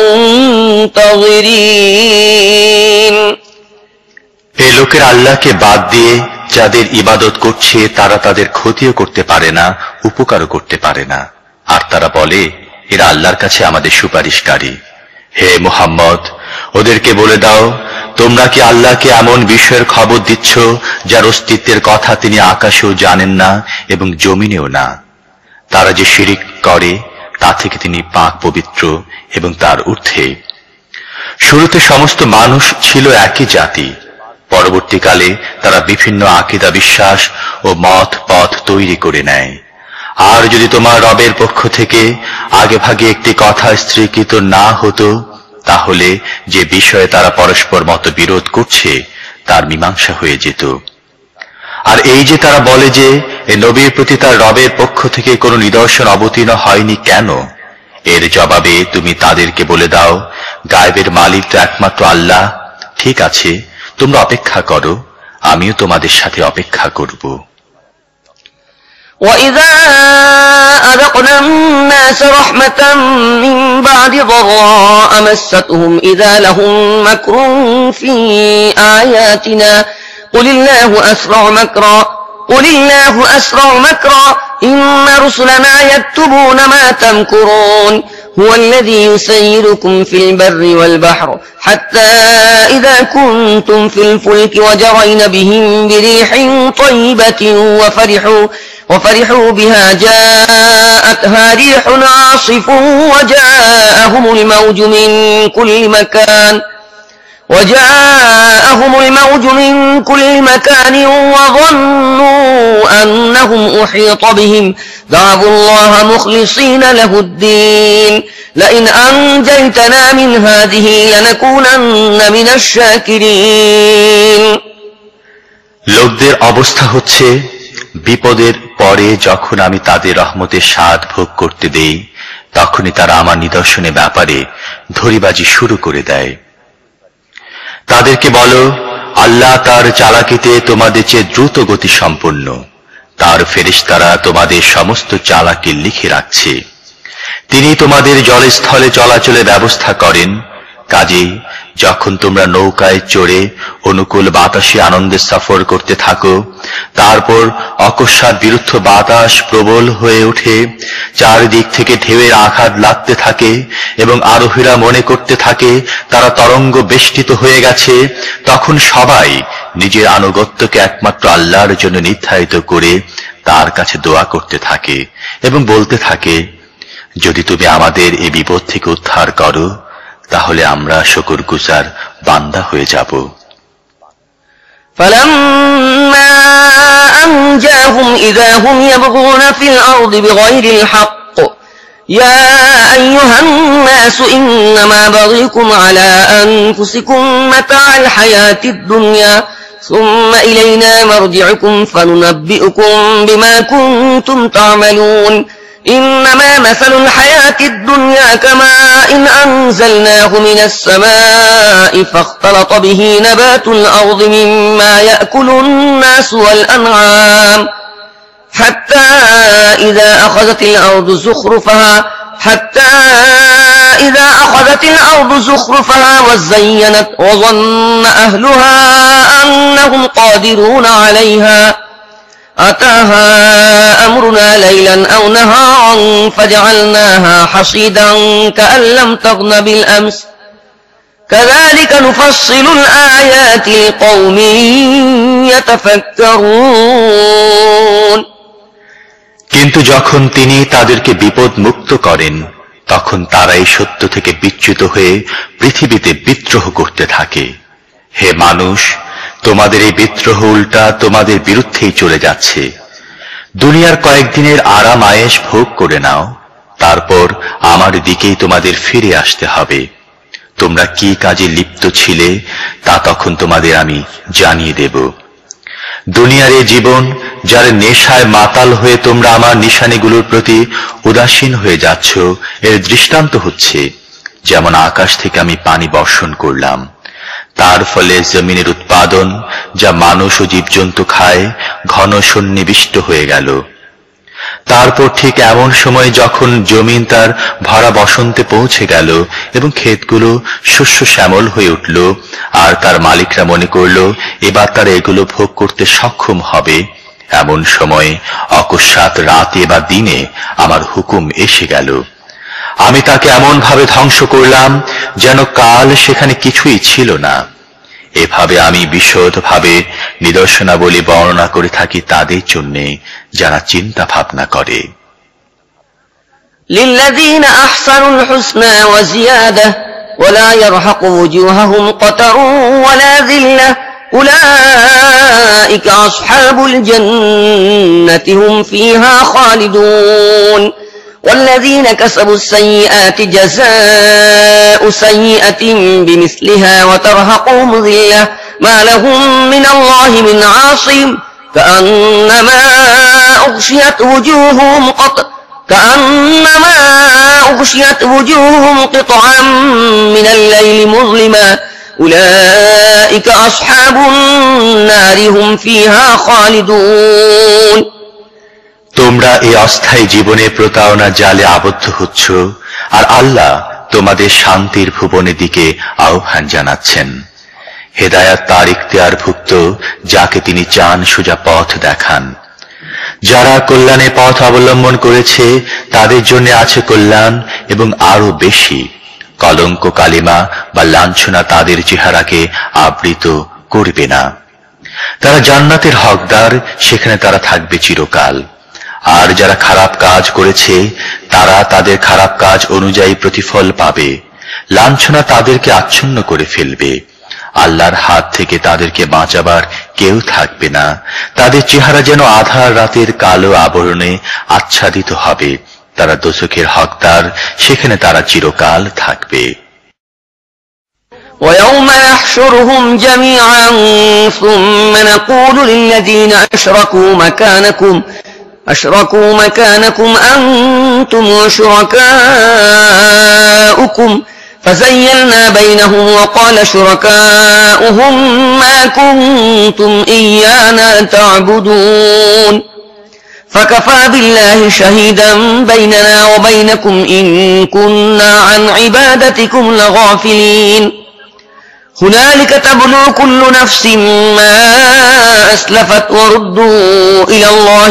الْمُنْتَظِرِينَ। এই লোকের আল্লাহকে বাদ দিয়ে যাদের ইবাদত করছে তারা তাদের ক্ষতিও করতে পারে না, উপকারও করতে পারে না, আর তারা বলে এরা আল্লাহর কাছে আমাদের সুপারিশকারী। হে মুহাম্মদ, ওদেরকে বলে দাও, তোমরা কি আল্লাহকে এমন বিষয়ের খবর দিচ্ছ যার অস্তিত্বের কথা তিনি আকাশেও জানেন না এবং জমিনেও না? তারা যে শিরিক করে তা থেকে তিনি পাক পবিত্র এবং তার ঊর্ধ্বে। শুরুতে সমস্ত মানুষ ছিল একই জাতি, পরবর্তীকালে তারা বিভিন্ন আকীদা বিশ্বাস ও মত পথ তৈরি করে নেয়। আর যদি তোমার রবের পক্ষ থেকে আগেভাগে একটি কথা স্থিরীকৃত না হতো তাহলে যে বিষয়ে তারা পরস্পর মতবিরোধ করছে তার মীমাংসা হয়ে যেত। আর এই যে তারা বলে যে এ নবীর প্রতি তার রবের পক্ষ থেকে কোনো নিদর্শন অবতীর্ণ হয়নি কেন, এর জবাবে তুমি তাদেরকে বলে দাও, গায়েবের মালিক তো একমাত্র আল্লাহ। ঠিক আছে, তোমরা অপেক্ষা করো, আমিও তোমাদের সাথে অপেক্ষা করব। وإذا أذقنا الناس رحمة من بعد ضراء مستهم إذا لهم مكر في آياتنا قل الله أسرع مكرا إن رسلنا يكتبون ما تمكرون هو الذي يسيركم في البر والبحر حتى إذا كنتم في الفلك وجرين بهم بريح طيبة وفرحوا بها جاءتها ريح عاصف وجاءهم الموج من كل مكان وظنوا أنهم أحيط بهم دعوا الله مخلصين له الدين لئن أنجيتنا من هذه لنكونن من الشاكرين লোকদের অবস্থা হচ্ছে বিপদের পরে যখন আমি তাদের রহমতের স্বাদ ভোগ করতে দেই তখনই তারা আমার নিদর্শনের ব্যাপারে ধরিবাজি শুরু করে দেয়। তাদেরকে বলো, আল্লাহ তার চালাকিতে তোমাদের চেয়ে দ্রুত গতি সম্পন্ন, তার ফেরেশতারা তোমাদের সমস্ত চালাকি লিখে রাখছে। তিনি তোমাদের জলস্থলে চলাচলের ব্যবস্থা করেন। কাজেই যখন তোমরা নৌকায় চড়ে অনুকূল বাতাসে আনন্দের সফর করতে থাকো, তারপর অকস্মাৎ বিরুদ্ধ বাতাস প্রবল হয়ে ওঠে, চারিদিক থেকে ঢেউয়ের আঘাত লাগতে থাকে এবং আরোহীরা মনে করতে থাকে তারা তরঙ্গ বেষ্টিত হয়ে গেছে, তখন সবাই নিজের আনুগত্যকে একমাত্র আল্লাহর জন্য নির্ধারিত করে তার কাছে দোয়া করতে থাকে এবং বলতে থাকে, যদি তুমি আমাদের এই বিপদ থেকে উদ্ধার করো তাহলে আমরা শুকরগুজার বান্দা হয়ে যাব। فلما أنجاهم إذا هم يبغون في الأرض بغير الحق يا أيها الناس إنما بغيكم على أنفسكم متاع الحياة الدنيا ثم إلينا مرجعكم فننبئكم بما كنتم تعملون إنما مثل الحياة الدنيا كماء أنزلناه من السماء فاختلط به نبات الأرض مما يأكل الناس والأنعام حتى إذا أخذت الأرض زخرفها وزينت وظن أهلها أنهم قادرون عليها أتاها أمرنا ليلا أو نهارا فجعلناها حصيدا كأن لم تغن بالأمس كذلك نفصل الآيات لقوم يتفكرون কিন্তু যখন তিনি তাদেরকে বিপদ মুক্ত করেন তখন তারাই সত্য থেকে বিচ্যুত হয়ে পৃথিবীতে বিদ্রোহ করতে থাকে। হে মানুষ, তোমাদের এই বিদ্রোহ উল্টা তোমাদের বিরুদ্ধেই চলে যাচ্ছে। দুনিয়ার কয়েকদিনের আরাম আয়েশ ভোগ করে নাও, তারপর আমার দিকেই তোমাদের ফিরে আসতে হবে। তোমরা কি কাজে লিপ্ত ছিলে তা তখন তোমাদের আমি জানিয়ে দেব। দুনিয়ার এই জীবন যার নেশায় মাতাল হয়ে তোমরা আমার নিশানিগুলোর প্রতি উদাসীন হয়ে যাচ্ছ, এর দৃষ্টান্ত হচ্ছে যেমন আকাশ থেকে আমি পানি বর্ষণ করলাম, তার ফলে জমিনের উৎপাদন যা মানুষ ও জীবজন্তু খায় ঘন সন্নিবিষ্ট হয়ে গেল। তারপর ঠিক এমন সময় যখন জমিন তার ভরা বসন্তে পৌঁছে গেল এবং ক্ষেতগুলো শস্য শ্যামল হয়ে উঠল আর তার মালিকরা মনে করল এবার তারা এগুলো ভোগ করতে সক্ষম হবে, এমন সময় অকস্মাৎ রাতে বা দিনে আমার হুকুম এসে গেল। আমি তাকে এমন ভাবে ধ্বংস করলাম যেন কাল সেখানে কিছুই ছিল না। এভাবে আমি বিশদভাবে নিদর্শনাবলী বর্ণনা করে থাকি তাদের জন্য যারা চিন্তা ভাবনা করে। للذين أحسنوا الحسنى وزيادة ولا يرهق وجوههم قتر ولا ذلة أولئك أصحاب الجنة هم فيها خالدون والذين كسبوا السيئات جزاء سيئة بمثلها وترهقهم ذلة ما لهم من الله من عاصم كأنما أغشيت وجوههم قطعا من الليل مظلما أولئك أصحاب النار هم فيها خالدون তোমরা এই অস্থায়ী জীবনে প্রতারণা জালে আবদ্ধ হচ্ছ, আর আল্লাহ তোমাদের শান্তির ভুবনের দিকে আহ্বান জানাচ্ছেন। হেদায়াত তার ইখতিয়ারভুক্ত, যাকে তিনি চান সোজা পথ দেখান। যারা কল্যাণের পথ অবলম্বন করেছে তাদের জন্য আছে কল্যাণ এবং আরো বেশি। কলঙ্ক, কালিমা বা লাঞ্ছনা তাদের চেহারাকে আবৃত করবে না। তারা জান্নাতের হকদার, সেখানে তারা থাকবে চিরকাল। আর যারা খারাপ কাজ করেছে তারা তাদের খারাপ কাজ অনুযায়ী প্রতিফল পাবে। লাঞ্ছনা তাদেরকে আচ্ছন্ন করে ফেলবে। আল্লাহর হাত থেকে তাদেরকে বাঁচাবার কেউ থাকবে না। তাদের চেহারা যেন আধার রাতের কালো আবরণে আচ্ছাদিত হবে। তারা দোজখের হকদার, সেখানে তারা চিরকাল থাকবে। ويوم يحشرهم جميعا ثم نقول للذين أشركوا مكانكم أنتم وشركاؤكم فزيلنا بينهم وقال شركاؤهم ما كنتم إيانا تعبدون فكفى بالله شهيدا بيننا وبينكم إن كنا عن عبادتكم لغافلين هنالك تبلو كل نفس ما أسلفت وردوا إلى الله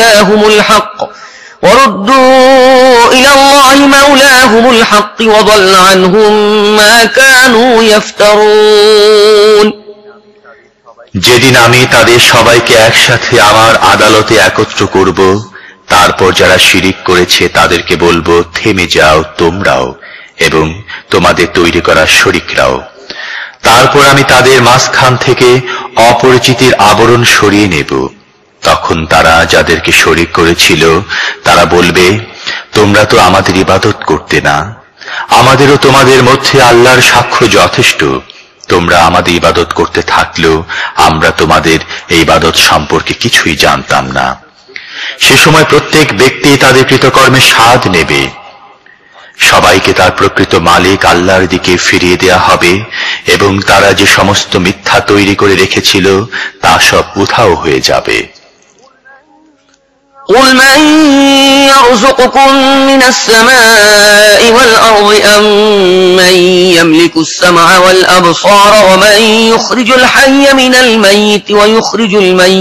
مولاهم الحق وضل عنهم ما كانوا يفترون যেদিন আমি তাদের সবাইকে একসাথে আমার আদালতে একত্র করব, তারপর যারা শিরিক করেছে তাদেরকে বলবো, থেমে যাও তোমরাও এবং তোমাদের তৈরি করা শরীকরাও। তারপর আমি তাদের মাঝখান থেকে অপরিচিতির আবরণ সরিয়ে নেব। তখন তারা যাদেরকে শরীক করেছিল তারা বলবে, তোমরা তো আমাদের ইবাদত করতে না, আমাদেরও তোমাদের মধ্যে আল্লাহর সাক্ষ্য যথেষ্ট। তোমরা আমাদের ইবাদত করতে থাকলেও আমরা তোমাদের এই ইবাদত সম্পর্কে কিছুই জানতাম না। সে সময় প্রত্যেক ব্যক্তি তাদের কৃতকর্মের স্বাদ নেবে। সবাইকে তার প্রকৃত মালিক আল্লাহর দিকে ফিরিয়ে দেয়া হবে এবং তারা যে সমস্ত মিথ্যা তৈরি করে রেখেছিল তা সব উধাও হয়ে যাবে। قل من يرزقكم من السماء والأرض أم من يملك السمع والأبصار ومن يخرج الحي من الميت ويخرج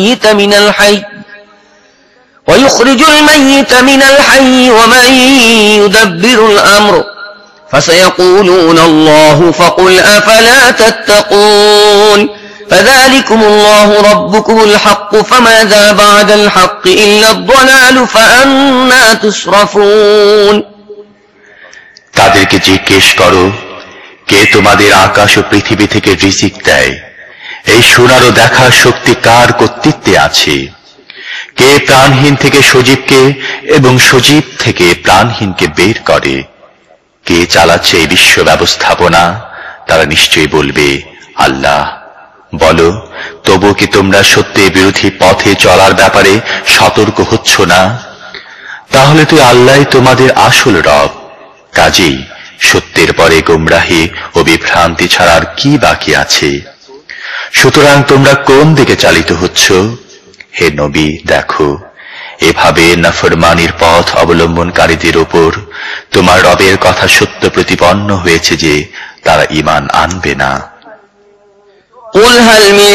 الميت من الحي ومن يدبر الأمر فسيقولون الله فقل أفلا تتقون فذلكم الله ربكم الحق فماذا بعد الحق إلا الضلال فأنا تصرفون তাদেরকে জিজ্ঞেস করো, কে তোমাদের আকাশ ও পৃথিবী থেকে রিজিক দেয়? এই শোনার ও দেখার শক্তি কার কর্তৃত্বে আছে? কে প্রাণহীন থেকে সজীবকে এবং সজীব থেকে প্রাণহীনকে বের করে? কে চালাচ্ছে এই বিশ্ব ব্যবস্থাপনা? তারা নিশ্চয়ই বলবে, আল্লাহ। বলো, তবু কি তোমরা সত্যের বিরোধী পথে চলার ব্যাপারে সতর্ক হচ্ছ না? তাহলে তো আল্লাহই তোমাদের আসল রব। কাজেই সত্যের পরে গোমরাহি ও বিভ্রান্তি ছাড়ার কি বাকি আছে? সুতরাং তোমরা কোন দিকে চালিত হচ্ছ? হে নবী, দেখো, এভাবে নাফরমানির পথ অবলম্বনকারীদের উপর তোমার রবের কথা সত্য প্রতিপন্ন হয়েছে যে তারা ঈমান আনবে না। قل هل من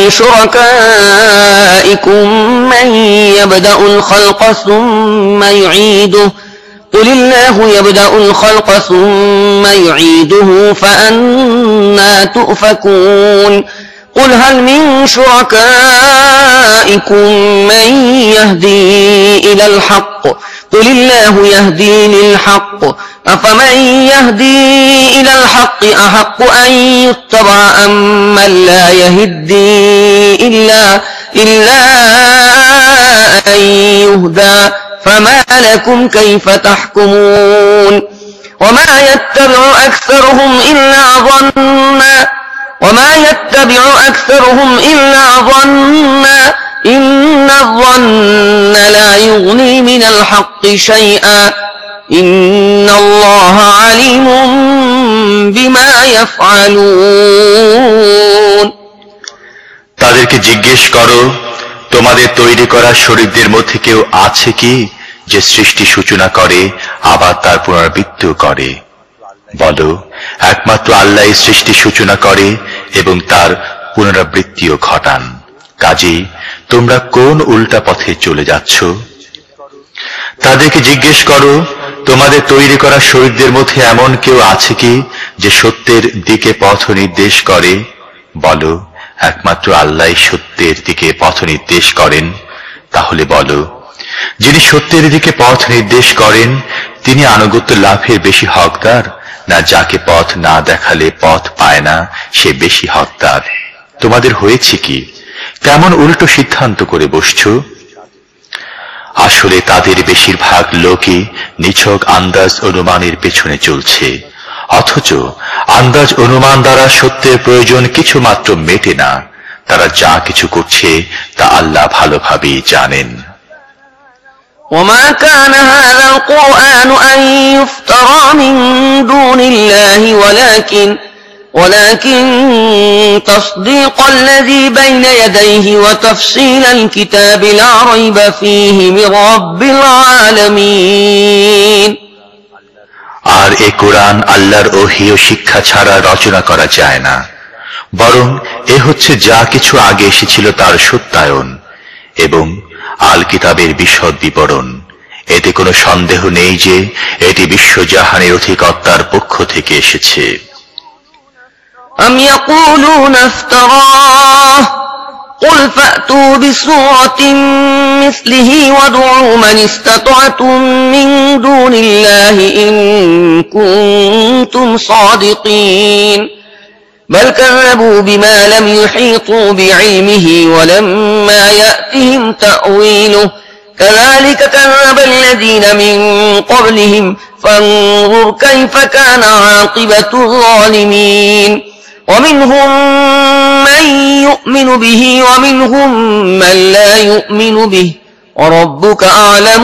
شركائكم من يبدأ الخلق ثم يعيده قل الله يبدأ الخلق ثم يعيده فأنا تؤفكون قل هل من شركائكم من يهدي إلى الحق قل الله يهدي للحق أفمن يهدي إلى الحق أحق أن يتبع أم من لا يهدي إلا أن يهدى فما لكم كيف تحكمون وما يتبع أكثرهم إلا ظنا إن الظن لا يغني من الحق شيئا إن الله عليم بما يفعلون তাদেরকে জিজ্ঞেস করো, তোমাদের তৈরি করা শরীরদের মধ্যে কেউ আছে কি যে সৃষ্টি সূচনা করে আবার তার পুনরাবৃত্তিও করে? বলো, একমাত্র আল্লাহই সৃষ্টি সূচনা করে এবং তার পুনরাবৃত্তিও ঘটান। কাজেই তোমরা কোন উল্টা পথে চলে যাচ্ছ? তাদেরকে জিজ্ঞেস করো, তোমাদের তৈরি করা শরীরদের মধ্যে এমন কেউ আছে কি যে সত্যের দিকে পথ নির্দেশ করে? বলো, একমাত্র আল্লাহই সত্যের দিকে পথ নির্দেশ করেন। তাহলে বলো, যিনি সত্যের দিকে পথ নির্দেশ করেন তিনি আনুগত্য লাভের বেশি হকদার, না যাকে পথ না দেখালে পথ পায় না সে বেশি হকদার? তোমাদের হয়েছে কি? কেমন উল্টো সিদ্ধান্ত করে বসছো? আসলে তাদের বেশিরভাগ লোকই নিছক আন্দাজ অনুমানের পেছনে চলছে, অথচ আন্দাজ অনুমান দ্বারা সত্যের প্রয়োজন কিছু মাত্র মেটে না। তারা যা কিছু করছে তা আল্লাহ ভালোভাবেই জানেন। وما كان هذا القرآن أن يفترى من دون الله ولكن تصديق الذي بين يديه وتفصيل الكتاب لا ريب فيه من رب العالمين। আর এ কোরআন আল্লাহর ওহী ও শিক্ষা ছাড়া রচনা করা যায় না, বরং এ হচ্ছে যা কিছু আগে এসেছিল তার সত্যায়ন এবং আল কিতাবের বিশদ বিবরণ। এতে কোনো সন্দেহ নেই যে এটি বিশ্বজাহানের অধিকর্তার পক্ষ থেকে এসেছে। أم يقولون افتراه قل فأتوا بسورة مثله وادعوا من استطعتم من دون الله إن كنتم صادقين بل كذبوا بما لم يحيطوا بعلمه ولما يأتهم تأويله كذلك كذب الذين من قبلهم فانظر كيف كان عاقبة الظالمين ومنهم من يؤمن به ومنهم من لا يؤمن به وربك أعلم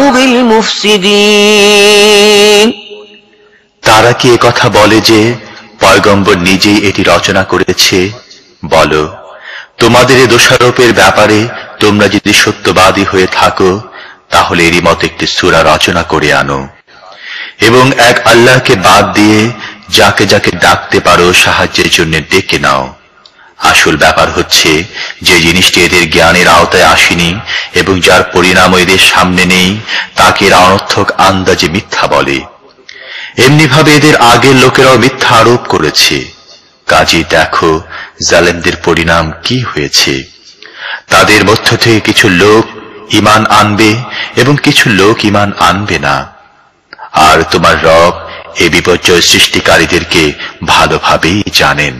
بالمفسدين। তারা কি কথা বলে যে পয়গম্বর নিজেই এটি রচনা করেছে? বলো, তোমাদের এই দোষারোপের ব্যাপারে তোমরা যদি সত্যবাদী হয়ে থাকো তাহলে এরই মতো একটি সূরা রচনা করে আনো এবং এক আল্লাহকে বাদ দিয়ে যাকে যাকে ডাকতে পারো সাহায্যের জন্য ডেকে নাও। আসল ব্যাপার হচ্ছে যে জিনিসটি এদের জ্ঞানের আওতায় আসেনি এবং যার পরিণাম এদের সামনে নেই তাকে এরা অনর্থক আন্দাজে মিথ্যা বলে। এমনিভাবে এদের আগের লোকেরাও মিথ্যা আরোপ করেছে। কাজেই দেখো জালেমদের পরিণাম কি হয়েছে। তাদের মধ্য থেকে কিছু লোক ঈমান আনবে এবং কিছু লোক ঈমান আনবে না। আর তোমার রব এই বিপর্যয় সৃষ্টিকারীদেরকে ভালোভাবেই জানেন।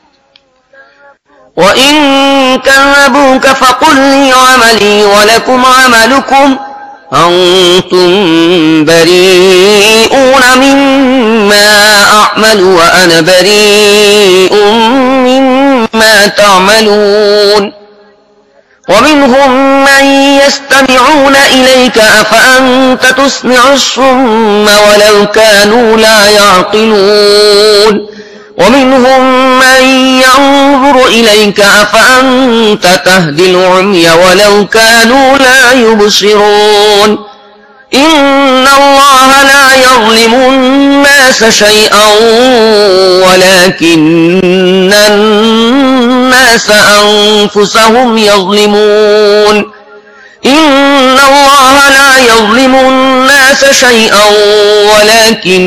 وَإِن كَذَّبُوكَ فَقُل لِّي عَمَلِي وَلَكُمْ عَمَلُكُمْ أَنتُم بَرِيئُونَ مِمَّا أَعْمَلُ وَأَنَا بَرِيءٌ مِّمَّا تَعْمَلُونَ ومنهم من يستمعون إليك أفأنت تسمع الصم ولو كانوا لا يعقلون ومنهم من ينظر إليك أفأنت تهدي العمي ولو كانوا لا يبصرون إن الله لا يظلم الناس شيئا ولكن الناس أنفسهم يظلمون إن الله لا يظلم الناس شيئا ولكن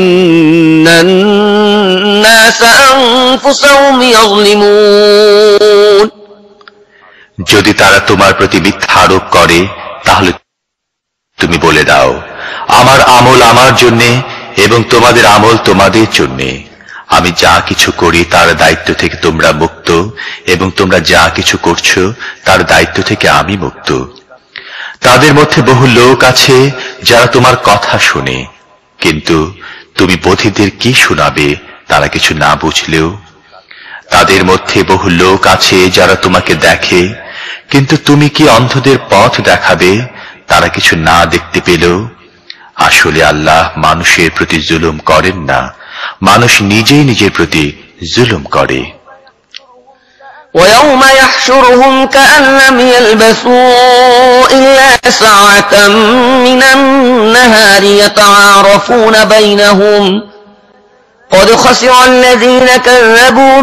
الناس أنفسهم يظلمون। যদি তারা তোমার প্রতি মিথ্যা আরোপ করে তাহলে তুমি বলে দাও, আমার আমল আমার জন্যে এবং তোমাদের আমল তোমাদের জন্যে। আমি যা কিছু করি তার দায়িত্ব থেকে তোমরা মুক্ত এবং তোমরা যা কিছু করছো তার দায়িত্ব থেকে আমি মুক্ত। তাদের মধ্যে বহু লোক আছে যারা তোমার কথা শুনে, কিন্তু তুমি বধিরদের কি শোনাবে তারা কিছু না বুঝলেও? তাদের মধ্যে বহু লোক আছে যারা তোমাকে দেখে, কিন্তু তুমি কি অন্ধদের পথ দেখাবে তারা কিছু না দেখতে পেলেও? আসলে আল্লাহ মানুষের প্রতি জুলুম করেন না, মানুষ নিজেই নিজের প্রতি জুলুম করে। ويوم يحشرهم كأن لم يلبثوا إلا ساعة من النهار يتعارفون بينهم قد خسر الذين كذبوا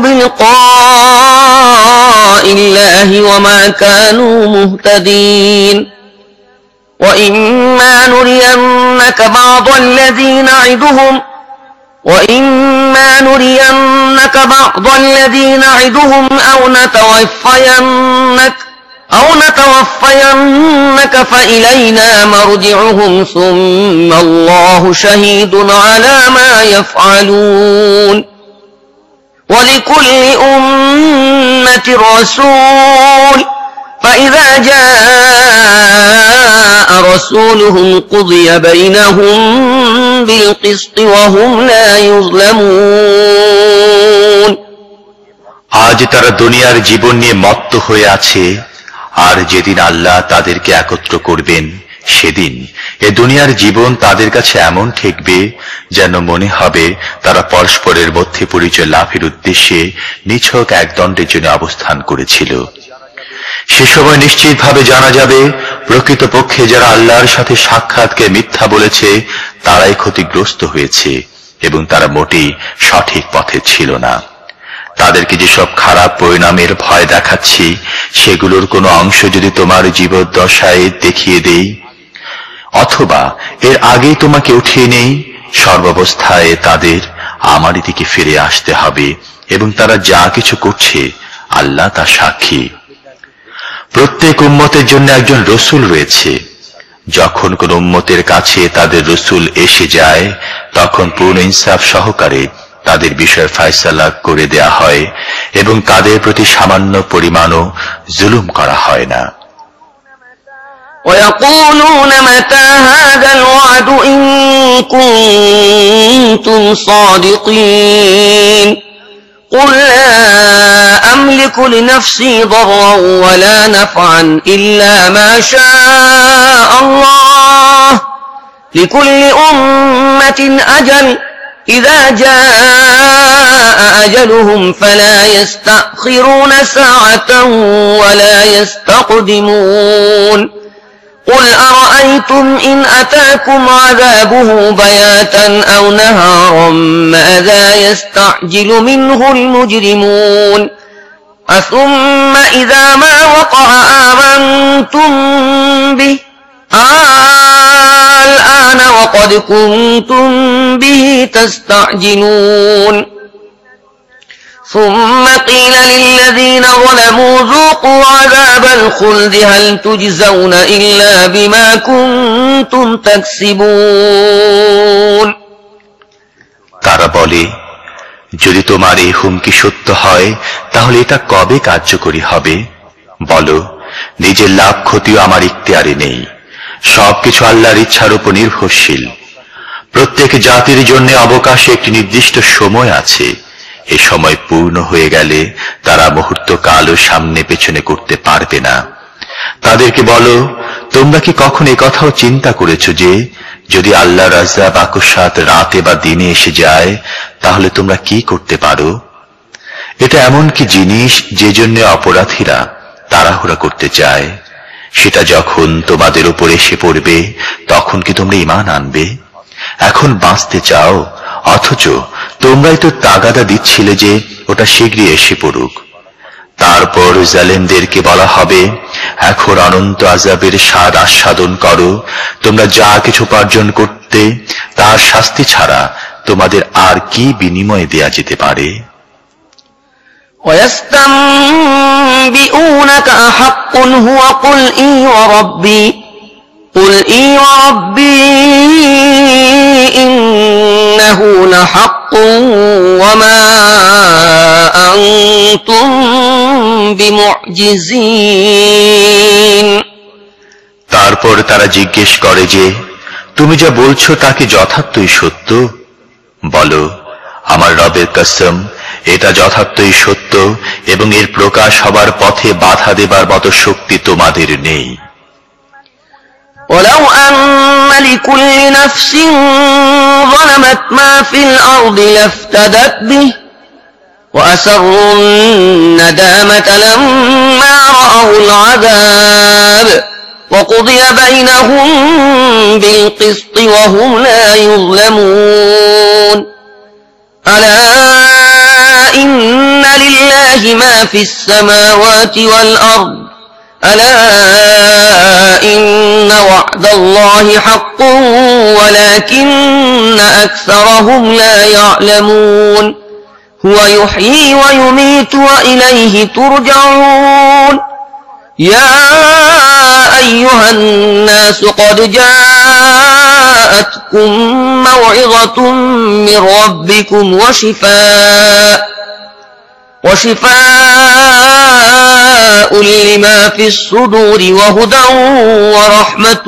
بلقاء الله وما كانوا مهتدين وإما نرينك بعض الذي نعدهم أو نتوفينك فإلينا مرجعهم ثم الله شهيد على ما يفعلون ولكل أمة رسول فإذا جاء رسولهم قضي بينهم بالقسط وهم لا يظلمون আজ তারা দুনিয়ার জীবন নিয়ে মত্ত হয়ে আছে, আর যেদিন আল্লাহ তাদেরকে একত্র করবেন সেদিন এ দুনিয়ার জীবন তাদের কাছে এমন ঠেকবে যেন মনে হবে তারা পরস্পরের মধ্যে পরিচয় লাভের উদ্দেশ্যে নিছক এক দণ্ডের জন্য অবস্থান করেছিল। সে সময় নিশ্চিতভাবে জানা যাবে প্রকৃতপক্ষে যারা আল্লাহর সাথে সাক্ষাৎকে মিথ্যা বলেছে তারাই ক্ষতিগ্রস্ত হয়েছে এবং তারা মোটেই সঠিক পথে ছিল না। তাদেরকে যেসব খারাপ পরিণামের ভয় দেখাচ্ছি সেগুলোর কোনো অংশ যদি তোমার জীবদ্দশায় দেখিয়ে দেই অথবা এর আগেই তোমাকে উঠিয়ে নেই, সর্বাবস্থায় তাদের আমারই দিকে ফিরে আসতে হবে এবং তারা যা কিছু করছে আল্লাহ তা সাক্ষী। প্রত্যেক উম্মতের জন্য একজন রসুল রয়েছে। যখন কোন উম্মতের কাছে তাদের রসুল এসে যায় তখন পূর্ণ ইনসাফ সহকারে তাদের বিষয় ফয়সালা করে দেয়া হয় এবং তাদের প্রতি সামান্য পরিমাণও জুলুম করা হয় না। ويقولون متى هذا الوعد إن كنتم صادقين قل لا أملك لنفسي ضرا ولا نفعا إلا ما شاء الله لكل أمة أجل إذا جاء أجلهم فلا يستأخرون ساعة ولا يستقدمون قل أرأيتم إن أتاكم عذابه بياتا أو نهارا ماذا يستعجل منه المجرمون أثم إذا ما وقع آمنتم به الآن وقد كنتم به تستعجلون ثم قيل للذين ظلموا ذوقوا عذاب الخلد هل تجزون إلا بما كنتم تكسبون তারা বলে, যদি তোমার এই হুমকি সত্য হয় তাহলে এটা কবে কার্যকরী হবে? বলো, নিজের লাভ ক্ষতিও আমার ইখতিয়ারে নেই, সবকিছু আল্লাহর ইচ্ছার উপর নির্ভরশীল। প্রত্যেক জাতির জন্য অবকাশে একটি নির্দিষ্ট সময় আছে। এ সময় পূর্ণ হয়ে গেলে তারা মুহূর্ত কালও সামনে পেছনে করতে পারবে না। তাদেরকে বলো, তোমরা কি কখন এ কথাও চিন্তা করেছো যে যদি আল্লাহর আযাব আকস্মাৎ রাতে বা দিনে এসে যায় তাহলে তোমরা কি করতে পারো? এটা এমন কি জিনিস যে জন্য অপরাধীরা তাড়াহুড়া করতে চায়, সেটা যখন তোমাদের উপর এসে পড়বে তখন কি তোমরা ঈমান আনবে? এখন বাঁচতে চাও, অথচ তোমরাই তো তাগাদা দিচ্ছিলে যে ওটা শীঘ্রই এসে পড়ুক। তারপর জালেমদেরকে বলা হবে, এখন অনন্ত আযাবের স্বাদ আস্বাদন করো। তোমরা যা কিছু উপার্জন করতে তার শাস্তি ছাড়া তোমাদের আর কি বিনিময়ে দেয়া যেতে পারে? ويستنبئونك أحق هو قل إي وربي إنه لحق وما أنتم بمعجزين তারপর তারা জিজ্ঞেস করে যে, তুমি যা বলছো তা কি যথার্থই সত্য? বলো, আমার রবের কসম, এটা যথার্থই সত্য এবং এর প্রকাশ হবার পথে বাধা দেবার মতো শক্তি তোমাদের নেই। ولو أن لكل نفس ظلمت ما في الأرض لافتدت به وأسروا الندامة لما رأوا العذاب وقضي بينهم بالقسط وهم لا يظلمون ألا إن لله ما في السماوات والأرض ألا إن وعد الله حق ولكن أكثرهم لا يعلمون هو يحيي ويميت وإليه ترجعون يا أيها الناس قد جاءتكم موعظة من ربكم وشفاء لما في الصدور وهدى ورحمة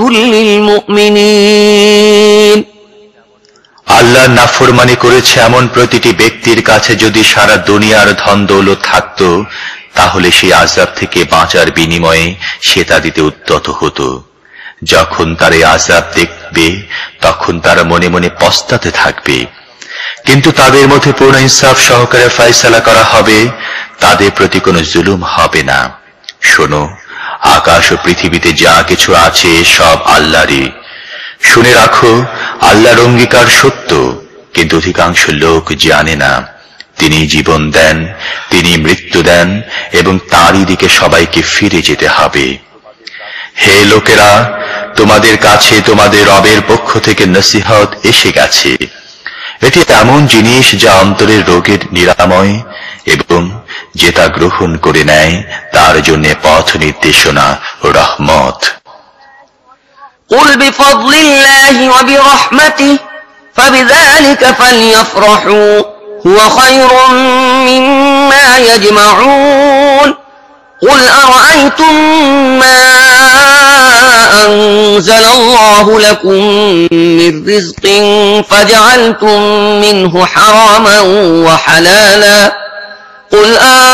للمؤمنين আল্লাহ নাফরমানি করেছে এমন প্রতিটি ব্যক্তির কাছে যদি সারা দুনিয়ার ধন দৌলত থাকতো তাহলে সেই আযাব থেকে বাঁচার বিনিময়ে সে তা দিতে উদ্যত হতো। যখন তার এই আযাব দেখবে তখন তারা মনে মনে পস্তাতে থাকবে, কিন্তু তাদের মধ্যে পূর্ণ ইনসাফ সহকারে ফয়সালা করা হবে, তাদের প্রতি কোনো জুলুম হবে না। শোনো, আকাশ ও পৃথিবীতে যা কিছু আছে সব আল্লাহরই। শুনে রাখো, আল্লাহর অঙ্গীকার সত্য, কিন্তু অধিকাংশ লোক জানে না। তিনি জীবন দেন, তিনি মৃত্যু দেন এবং তারই দিকে সবাইকে ফিরে যেতে হবে। হে লোকেরা, তোমাদের কাছে তোমাদের রবের পক্ষ থেকে নসিহত এসে গেছে। এটি এমন জিনিস যা অন্তরের রোগের নিরাময় এবং যে তা গ্রহণ করে নেয় তার জন্য পথ নির্দেশনা ও রহমত। قل بفضل الله وبرحمته فبذلك فليفرحوا هو خير مما يجمعون قل أرأيتم ما أنزل الله لكم من رزق فجعلتم منه حراما وحلالا قل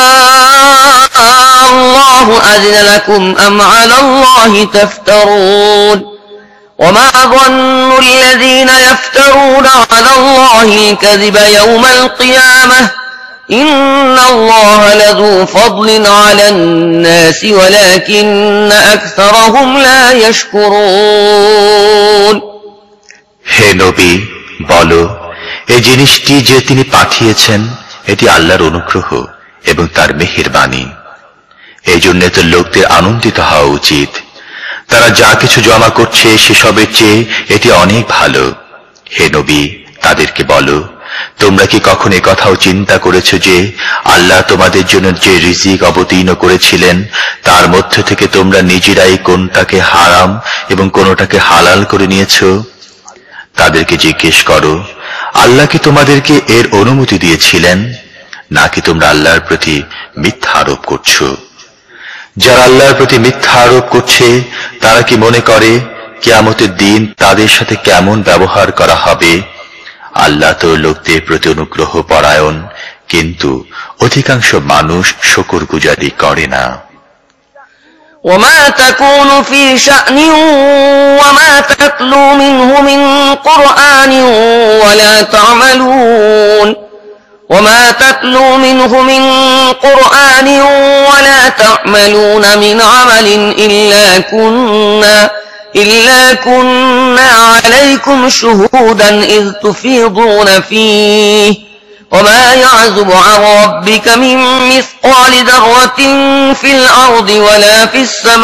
الله أذن لكم أم على الله تفترون وما ظن الذين يفترون على الله الكذب يوم القيامة إن الله لذو فضل على الناس ولكن أكثرهم لا يشكرون হে নবী, বলো, এই জিনিসটি যে তিনি পাঠিয়েছেন এটি আল্লাহর অনুগ্রহ এবং তার মেহেরবানি। এই জন্য তো লোকদের আনন্দিত হওয়া উচিত। তারা যা কিছু জমা করছে সেসবের চেয়ে এটি অনেক ভালো। হে নবী, তাদেরকে বলো, তোমরা কি কখনো কথাও চিন্তা করেছো যে আল্লাহ তোমাদের জন্য যে রিজিক অবতীর্ণ করেছিলেন তার মধ্য থেকে তোমরা নিজেরাই কোনটাকে হারাম এবং কোনটাকে হালাল করে নিয়েছো? তাদেরকে জিজ্ঞেস করো, আল্লাহ কি তোমাদেরকে এর অনুমতি দিয়েছিলেন, নাকি তোমরা আল্লাহর প্রতি মিথ্যা আরোপ করছো? যারা আল্লাহর প্রতি মিথ্যা আরোপ করছে তারা কি মনে করে কিয়ামতের দিন তাদের সাথে কেমন ব্যবহার করা হবে? আল্লাহ তো লোকদের প্রতি অনুগ্রহ পরায়ণ, কিন্তু অধিকাংশ মানুষ শুকরগুজারি করে না। وما تكون في شأن وما تتلو منه من قرآن ولا تعملون وما تتلو منه من قرآن ولا تعملون من عمل إلا كنا عليكم شهودا إذ تفيضون فيه وما يعزب عن ربك من مثقال ذرة في الأرض ولا في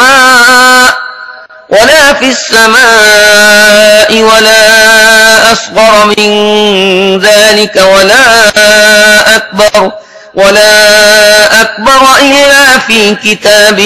السماء ولا أصغر من ذلك ولا أكبر إلا في كتاب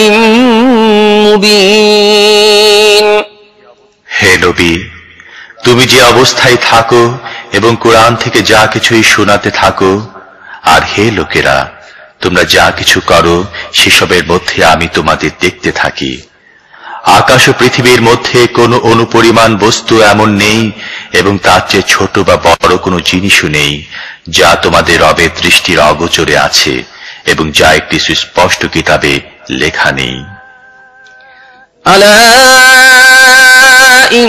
مبين হে নবী, তুমি যে অবস্থায় থাকো এবং কোরআন থেকে যা কিছুই শোনাতে থাকো, আর হে লোকেরা, তোমরা যা কিছু করো সেসবের মধ্যে আমি তোমাদের দেখতে থাকি। আকাশ ও পৃথিবীর মধ্যে কোনো অনুপরিমাণ বস্তু এমন নেই এবং তার চেয়ে ছোট বা বড় কোনো জিনিসও নেই যা তোমাদের রবের দৃষ্টির অগোচরে আছে এবং যা একটি সুস্পষ্ট কিতাবে লেখা নেই। আলা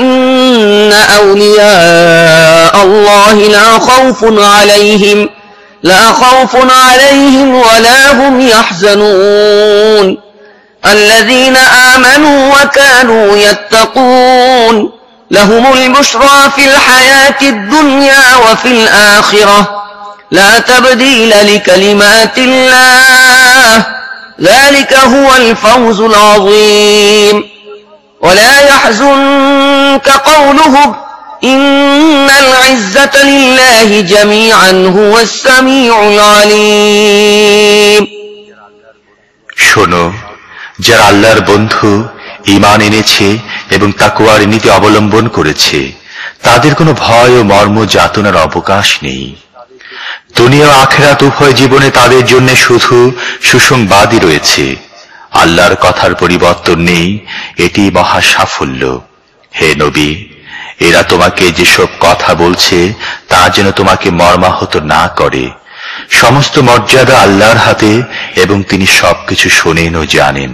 ইন্না আউলিয়া আল্লাহি লা খাউফুন আলাইহিম لا خوف عليهم ولا هم يحزنون الذين آمنوا وكانوا يتقون لهم البشرى في الحياة الدنيا وفي الآخرة لا تبديل لكلمات الله ذلك هو الفوز العظيم ولا يحزنك قولهم إن العزة لله جميعا هو السميع العليم শোনো, যারা আল্লাহর বন্ধু, ঈমান এনেছে এবং তাকওয়ার নীতি অবলম্বন করেছে, তাদের কোনো ভয় ও মর্ম যাতনার অবকাশ নেই। দুনিয়া ও আখিরাত উভয় জীবনে তাদের জন্য শুধু সুসংবাদই রয়েছে। আল্লাহর কথার পরিবর্তন নেই, এটি মহা সাফল্য। হে নবী, এরা তোমাকে যেসব কথা বলছে তা যেন তোমাকে মর্মাহত না করে। সমস্ত মর্যাদা আল্লাহর হাতে এবং তিনি সবকিছু শোনেন ও জানেন।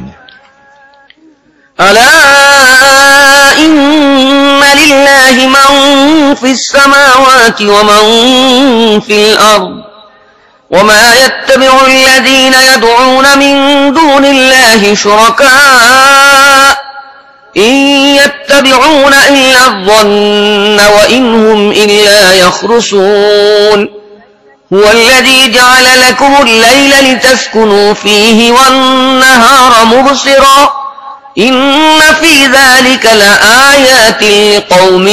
ألا إن لله من في السماوات ومن في الأرض وما يتبع الذين يدعون من دون الله شركاء إن يتبعون إلا الظن وإن هم إلا يخرصون هو الذي جعل لكم الليل لتسكنوا فيه والنهار مبصرا إن في ذلك لآيات لقوم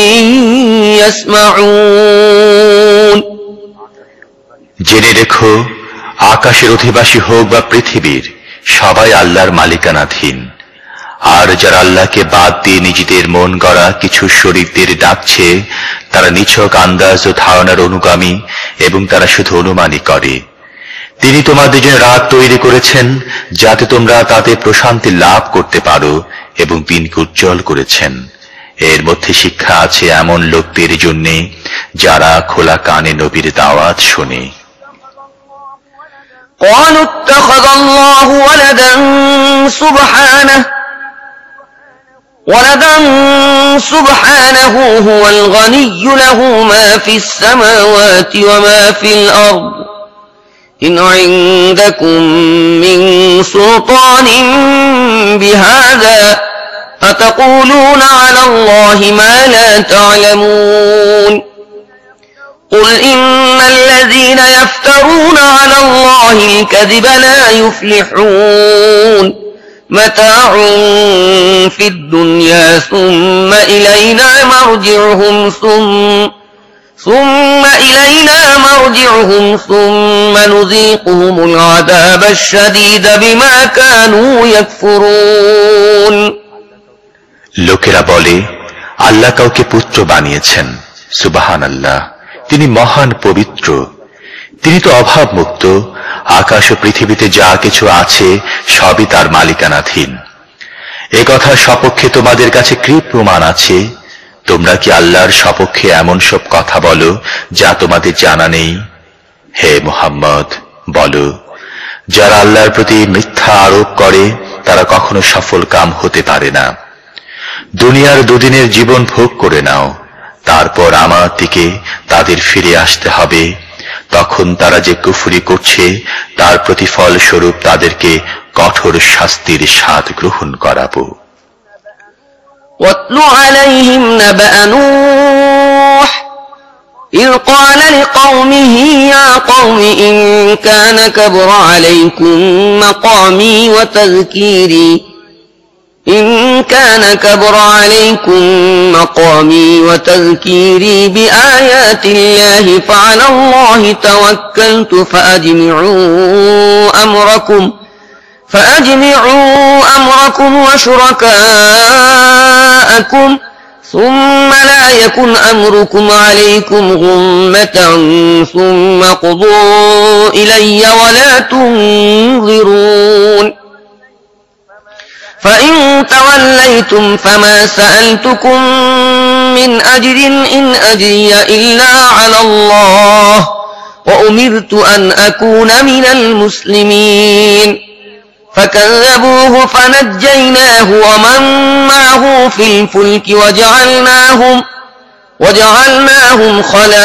يسمعون জেনে রেখো, আকাশের অধিবাসী হোক বা পৃথিবীর, সবাই আল্লাহর মালিকানাধীন। আর যারা আল্লাহকে বাদ দিয়ে নিজেদের মন গড়া কিছু শরীরদের ডাকছে, তারা নিছক আন্দাজ ও ধারণার অনুগামী এবং তারা শুধু অনুমানই করে। তিনি তোমাদের জন্য রাত তৈরি করেছেন যাতে তোমরা তাতে প্রশান্তি লাভ করতে পারো এবং দিনকে উজ্জ্বল করেছেন। এর মধ্যে শিক্ষা আছে এমন লোকদের জন্য যারা খোলা কানে নবীর দাওয়াত শোনে। قالوا اتخذ الله ولدا سبحانه هو الغني له ما في السماوات وما في الأرض إن عندكم من سلطان بهذا أتقولون على الله ما لا تعلمون قل إن الذين يفترون على الله الكذب لا يفلحون متاع في الدنيا ثم إلينا مرجعهم ثم نذيقهم العذاب الشديد بما كانوا يكفرون লোকেরা বলে, আল্লাহ কাউকে পুত্র বানিয়েছেন। সুবহানাল্লাহ, তিনি মহান পবিত্র। তিনি তো অভাব মুক্ত। আকাশ ও পৃথিবীতে যা কিছু আছে সবই তার মালিকানাধীন। এ কথার সপক্ষে তোমাদের কাছে কি প্রমাণ আছে? তোমরা কি আল্লাহর সপক্ষে এমন সব কথা বলো যা তোমাদের জানা নেই? হে মুহাম্মদ, বলো, যারা আল্লাহর প্রতি মিথ্যা আরোপ করে তারা কখনো সফল কাম হতে পারে না। দুনিয়ার দুদিনের জীবন ভোগ করে নাও, তারপর আমার দিকে তাদের ফিরে আসতে হবে। তখন তারা যে কুফরি করছে তার প্রতিফল স্বরূপ তাদেরকে কঠোর শাস্তির স্বাদ গ্রহণ করাবো। واتل عليهم نبأ نوح إذ قال لقومه يا قوم إن كان كبر عليكم مقامي وتذكيري بآيات الله فعلى الله توكلت فأجمعوا أمركم وشركاءكم ثم لا يكن أمركم عليكم غمة ثم قضوا إلي ولا تنظرون فإن توليتم فما سألتكم من أجر إن أجري إلا على الله وأمرت أن أكون من المسلمين فكذبوه فنجيناه ومن معه في الفلك وجعلناهم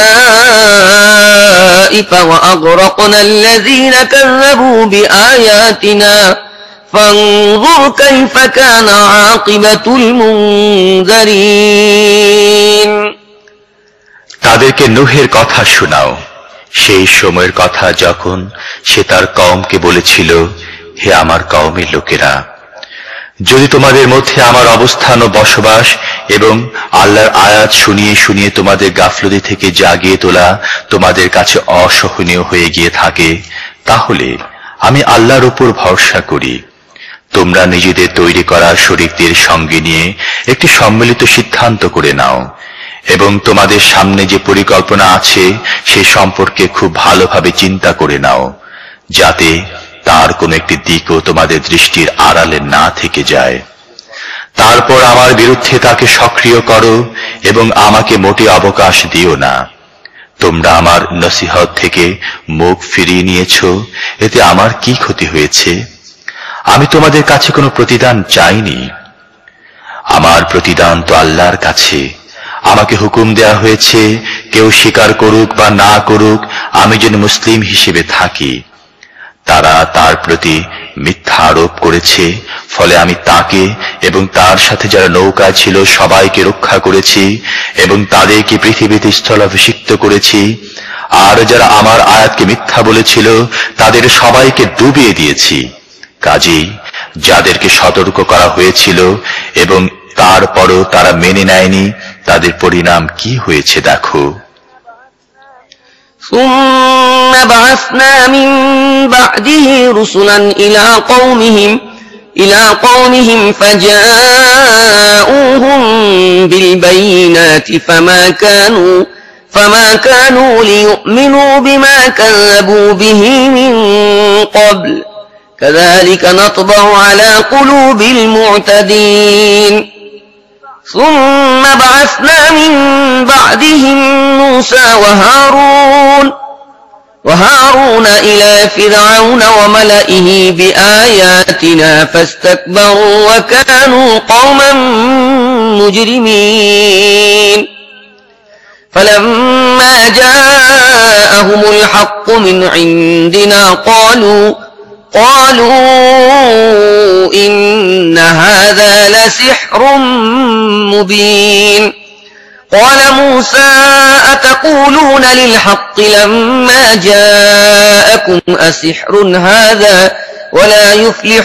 خلائف وأغرقنا الذين كذبوا بآياتنا فانظر كيف كان عاقبة المنذرين তাদেরকে নূহের কথা শোনাও, সেই সময়ের কথা যখন সে তার কওমকে বলেছিল, হে আমার কওমের লোকেরা, যদি তোমাদের মধ্যে আমার অবস্থান ও বসবাস এবং আল্লাহর আয়াত শুনিয়ে শুনিয়ে তোমাদের গাফলতি থেকে জাগিয়ে তোলা তোমাদের কাছে অসহনীয় হয়ে গিয়ে থাকে, তাহলে আমি আল্লাহর উপর ভরসা করি। তোমরা নিজেদের তৈরি করা শরীকদের সঙ্গে নিয়ে একটি সম্মিলিত সিদ্ধান্ত করে নাও এবং তোমাদের সামনে যে পরিকল্পনা আছে সে সম্পর্কে খুব ভালোভাবে চিন্তা করে নাও, যাতে তার কোন একটি দিকও তোমাদের দৃষ্টির আড়ালে না থেকে যায়। তারপর আমার বিরুদ্ধে তাকে সক্রিয় করো এবং আমাকে মোটে অবকাশ দিও না। তোমরা আমার নসিহত থেকে মুখ ফিরিয়ে নিয়েছো, এতে আমার কি ক্ষতি হয়েছে? আমি তোমাদের কাছে কোনো প্রতিদান চাইনি। আমার প্রতিদান তো আল্লাহর কাছে। আমাকে হুকুম দেয়া হয়েছে, কেউ স্বীকার করুক বা না করুক, আমি যেন মুসলিম হিসেবে থাকি। তারা তার প্রতি মিথ্যা আরোপ করেছে, ফলে আমি তাকে এবং তার সাথে যারা নৌকায় ছিল সবাইকে রক্ষা করেছি এবং তাদেরকে পৃথিবীতে স্থলাভিষিক্ত করেছি। আর যারা আমার আয়াতকে মিথ্যা বলেছিল তাদের সবাইকে ডুবিয়ে দিয়েছি। কাজেই যাদেরকে সতর্ক করা হয়েছিল এবং তারপরও তারা মেনে নেয়নি, তাদের পরিণাম কি হয়েছে দেখো। ثم بعثنا من بعده رسلا إلى قومهم فجاءوهم بالبينات فما كانوا ليؤمنوا بما كذبوا به من قبل كذلك نطبع على قلوب المعتدين ثم بعثنا من بعدهم موسى وهارون إلى فرعون وملئه بآياتنا فاستكبروا وكانوا قوما مجرمين فلما جاءهم الحق من عندنا قالوا إن هذا لسحر مبين قال موسى أتقولون للحق لما جاءكم أسحر هذا ولا يفلح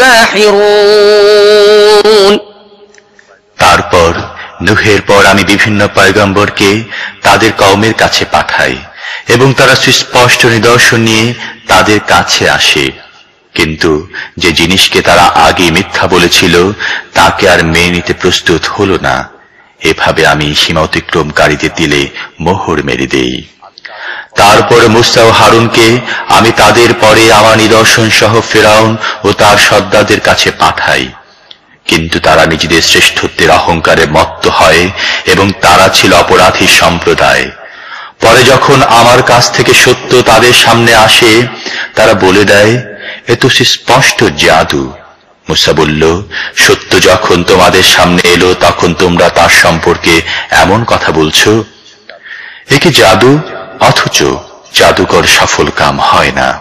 الساحرون তারপর নূহের পর আমি বিভিন্ন পয়গম্বরকে তাদের কওমের কাছে পাঠাই এবং তারা সুস্পষ্ট নিদর্শন নিয়ে তাদের কাছে আসে, কিন্তু যে জিনিসকে তারা আগে মিথ্যা বলেছিল তাকে আর মেনে নিতে প্রস্তুত হলো না। এভাবে আমি সীমা অতিক্রমকারীদের দিলে মোহর মেরে দেই। তারপর মূসা ও হারুনকে আমি তাদের পরে আমার নিদর্শন সহ ফিরআউন ও তার সর্দারদের কাছে পাঠাই, কিন্তু তারা নিজেদের শ্রেষ্ঠত্বের অহংকারে মত্ত হয় এবং তারা ছিল অপরাধী সম্প্রদায়। পরে যখন আমার কাছ থেকে সত্য তাদের সামনে আসে, তারা বলে দেয়, এ তো স্পষ্ট জাদু। মূসা বলল, সত্য যখন তোমাদের সামনে এলো তখন তোমরা তার সম্পর্কে এমন কথা বলছো? এ কি জাদু? অথচ জাদুকর সফল কাম হয় না।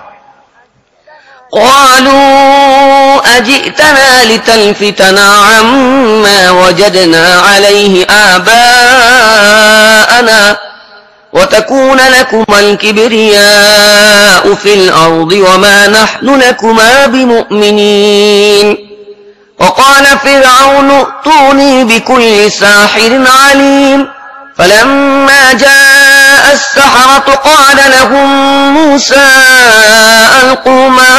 قالوا أجئتنا لتلفتنا عما وجدنا عليه آباءنا وتكون لكما الكبرياء في الأرض وما نحن لكما بمؤمنين وقال فرعون ائتوني بكل ساحر عليم فلما جاء السحرة قال لهم موسى ألقوا ما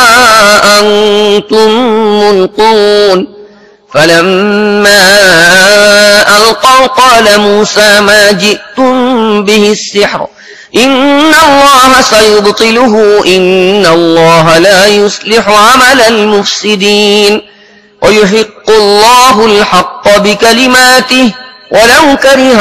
أنتم ملقون فلما ألقوا قال موسى ما جئتم به السحر إن الله سيبطله إن الله لا يصلح عمل المفسدين ويحق الله الحق بكلماته ولو كره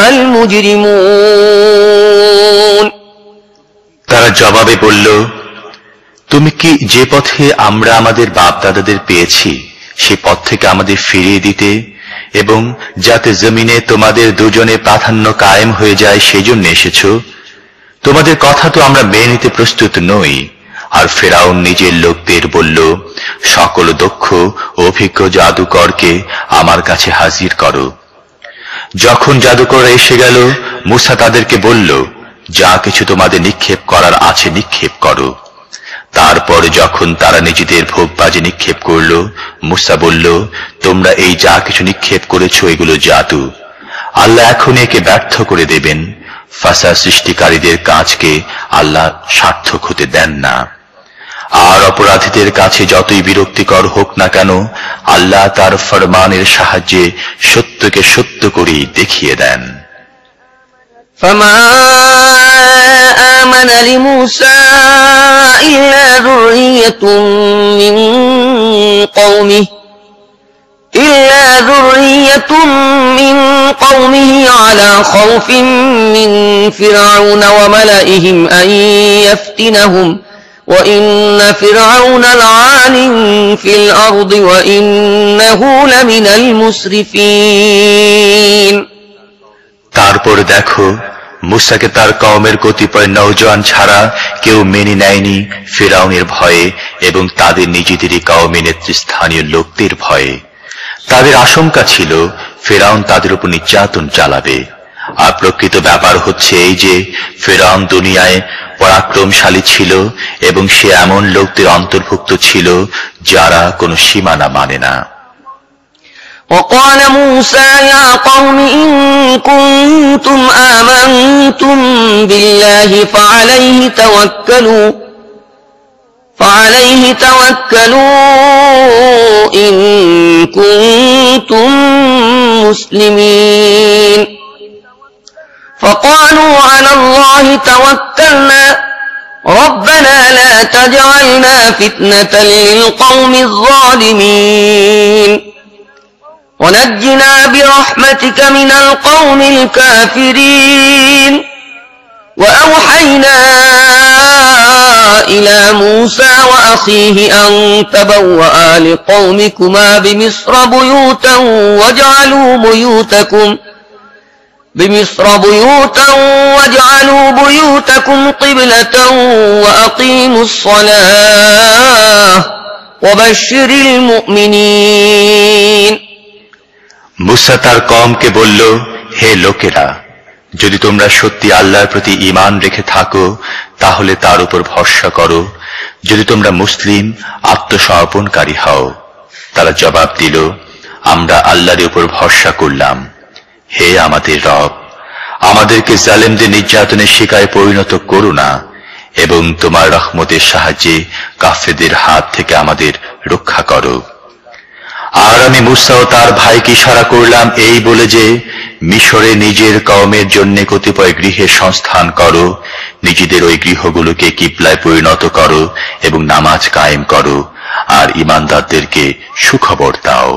المجرمون তারা জবাবে বলল, তুমি কি যে পথে আমরা আমাদের বাপ দাদাদের পেয়েছি সে পথ থেকে আমাদের ফিরিয়ে দিতে এবং যাতে জমিনে তোমাদের দুজনে প্রাধান্য কায়েম হয়ে যায় সেজন্য এসেছো। তোমাদের কথা তো আমরা মেনে নিতে প্রস্তুত নই। আর ফেরাউন নিজের লোকদের বলল, সকল দক্ষ ও অভিজ্ঞ জাদুকরকে আমার কাছে হাজির করো। যখন জাদুকররা এসে গেল, মূসা তাদেরকে বলল, যা কিছু তোমাদের নিক্ষেপ করার আছে নিক্ষেপ করো। তারপর যখন তারা নিজেদের ভোগবাজি নিক্ষেপ করল, মূসা বলল, তোমরা এই যা কিছু নিক্ষেপ করেছো এগুলো জাদু। আল্লাহ এখন একে ব্যর্থ করে দেবেন। ফাসাদ সৃষ্টিকারীদের কাজকে আল্লাহ সার্থক হতে দেন না। আর অপরাধীদের কাছে যতই বিরক্তিকর হোক না কেন, আল্লাহ তার ফরমানের সাহায্যে সত্যকে সত্য করেই দেখিয়ে দেন। فما آمن لموسى إلا ذرية من قومه على خوف من فرعون وملئهم أن يفتنهم وإن فرعون لعال في الأرض وإنه لمن المسرفين। তারপর দেখো, মূসাকে তার কওমের কতিপয় নওজোয়ান ছাড়া কেউ মেনে নেয়নি ফিরআউনের ভয়ে এবং তাদের নিজেদেরই কওমের নেতৃস্থানীয় লোকদের ভয়ে। তাদের আশঙ্কা ছিল ফিরআউন তাদের উপর নির্যাতন চালাবে। আর প্রকৃত ব্যাপার হচ্ছে এই যে ফিরআউন দুনিয়ায় পরাক্রমশালী ছিল এবং সে এমন লোকদের অন্তর্ভুক্ত ছিল যারা কোনো সীমানা মানে না। وقال موسى يا قوم إن كنتم آمنتم بالله فعليه توكلوا إن كنتم مسلمين فقالوا على الله توكلنا ربنا لا تجعلنا فتنة للقوم الظالمين ونجنا برحمتك من القوم الكافرين وأوحينا إلى موسى وأخيه أن تبوأ لقومكما بمصر واجعلوا بيوتكم قبلة وأقيموا الصلاة وبشر المؤمنين। মূসা তার কওমকে বলল, হে লোকেরা, যদি তোমরা সত্যি আল্লাহর প্রতি ঈমান রেখে থাকো তাহলে তার উপর ভরসা করো, যদি তোমরা মুসলিম আত্মসমর্পণকারী হও। তারা জবাব দিল, আমরা আল্লাহর উপর ভরসা করলাম। হে আমাদের রব, আমাদেরকে জালেমদের নির্যাতনের শিকারে পরিণত করো না এবং তোমার রহমতের সাহায্যে কাফেরদের হাত থেকে আমাদের রক্ষা করো। আর আমি মূসা ও তার ভাইকে ইশারা করলাম এই বলে যে, মিশরে নিজের কওমের জন্য কতিপয় গৃহের সংস্থান করো, নিজেদের ওই গৃহগুলোকে কিবলায় পরিণত করো এবং নামাজ কায়েম করো, আর ঈমানদারদেরকে সুখবর দাও।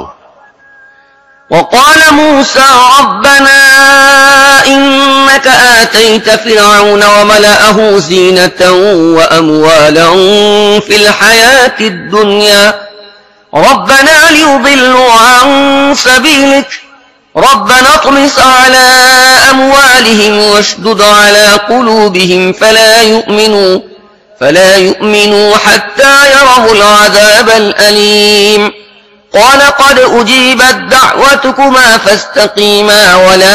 وقال موسى ربنا إنك آتيت فرعون وملأه زينة وأموالا في الحياة الدنيا ربنا ليضلوا عن سبيلك ربنا اطمس على أموالهم واشدد على قلوبهم فلا يؤمنوا حتى يروا العذاب الأليم قال قد أجيبت دعوتكما فاستقيما ولا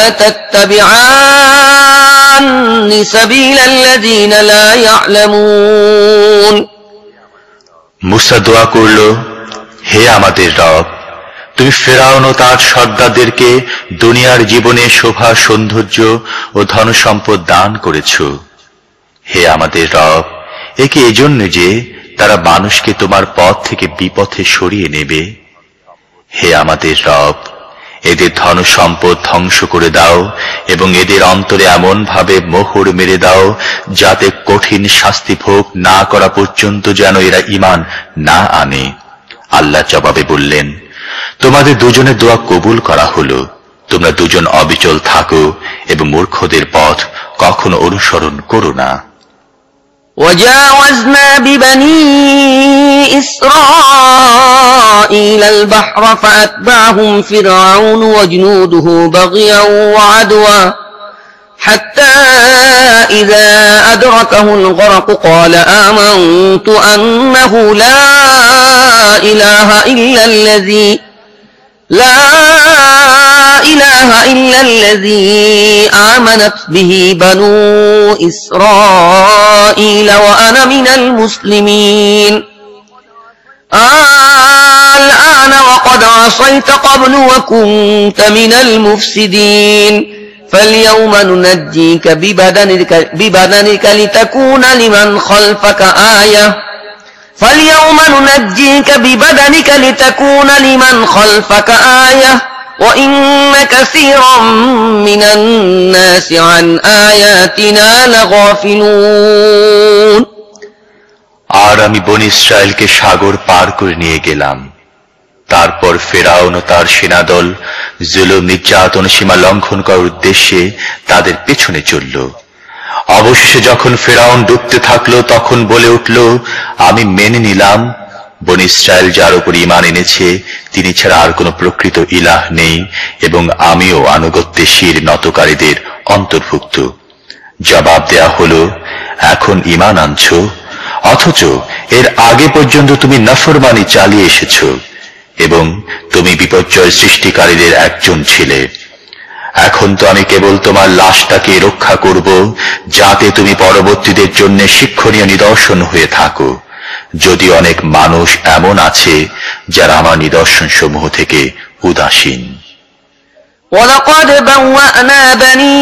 تتبعان سبيل الذين لا يعلمون। মূসা দোয়া করল, হে আমাদের রব, তুমি ফিরআউন ও তার সর্দারদেরকে দুনিয়ার জীবনে শোভা সৌন্দর্য ও ধন সম্পদ দান করেছ। হে আমাদের রব, একে এজন্য যে তারা মানুষকে তোমার পথ থেকে বিপথে সরিয়ে নেবে। হে আমাদের রব, এদের ধন সম্পদ ধ্বংস করে দাও এবং এদের অন্তরে এমন ভাবে মোহর মেরে দাও যাতে কঠিন শাস্তি ভোগ না করা পর্যন্ত যেন এরা ঈমান না আনে। আল্লাহ জবাবে বললেন, তোমাদের দুজনের দোয়া কবুল করা হলো। তোমরা দুজন অবিচল থাকো এবং মূর্খদের পথ কখনো অনুসরণ করো না। وجاوزنا ببني إسرائيل البحر فأتبعهم فرعون وجنوده بغيا وعدوا حتى إذا أدركه الغرق قال آمنت أنه لا إله إلا الذي آمنت به بنو إسرائيل وأنا من المسلمين الآن وقد عصيت قبل وكنت من المفسدين فاليوم ننجيك ببدنك لتكون لمن خلفك آية وإن كثيرا من الناس عن آياتنا لغافلون আর আমি বনী ইসরায়েলকে সাগর পার করে নিয়ে গেলাম। তারপর ফেরাউন ও তার সেনাদল জুলুম নির্যাতন সীমা লঙ্ঘন করার উদ্দেশ্যে তাদের পেছনে চলল। অবশেষে যখন ফেরাউন ডুবতে থাকলো তখন বলে উঠল, আমি মেনে নিলাম বনী ইসরায়েল যার উপর ঈমান এনেছে তিনি ছাড়া আর কোনো প্রকৃত ইলাহ নেই এবং আমিও আনুগত্যে শির নতকারীদের অন্তর্ভুক্ত। জবাব দেয়া হলো, এখন ঈমান আনছো অথচ এর আগে পর্যন্ত তুমি নাফরমানি চালিয়ে এসেছো এবং তুমি বিপর্যয় সৃষ্টিকারীদের একজন ছিলে। এখন তো আমি কেবল তোমার লাশটাকে রক্ষা করব যাতে তুমি পরবর্তীদের জন্য শিক্ষণীয় নিদর্শন হয়ে থাকো, যদি অনেক মানুষ এমন আছে যারা আমার নিদর্শন সমূহ থেকে উদাসীন। ولقد بوأنا بني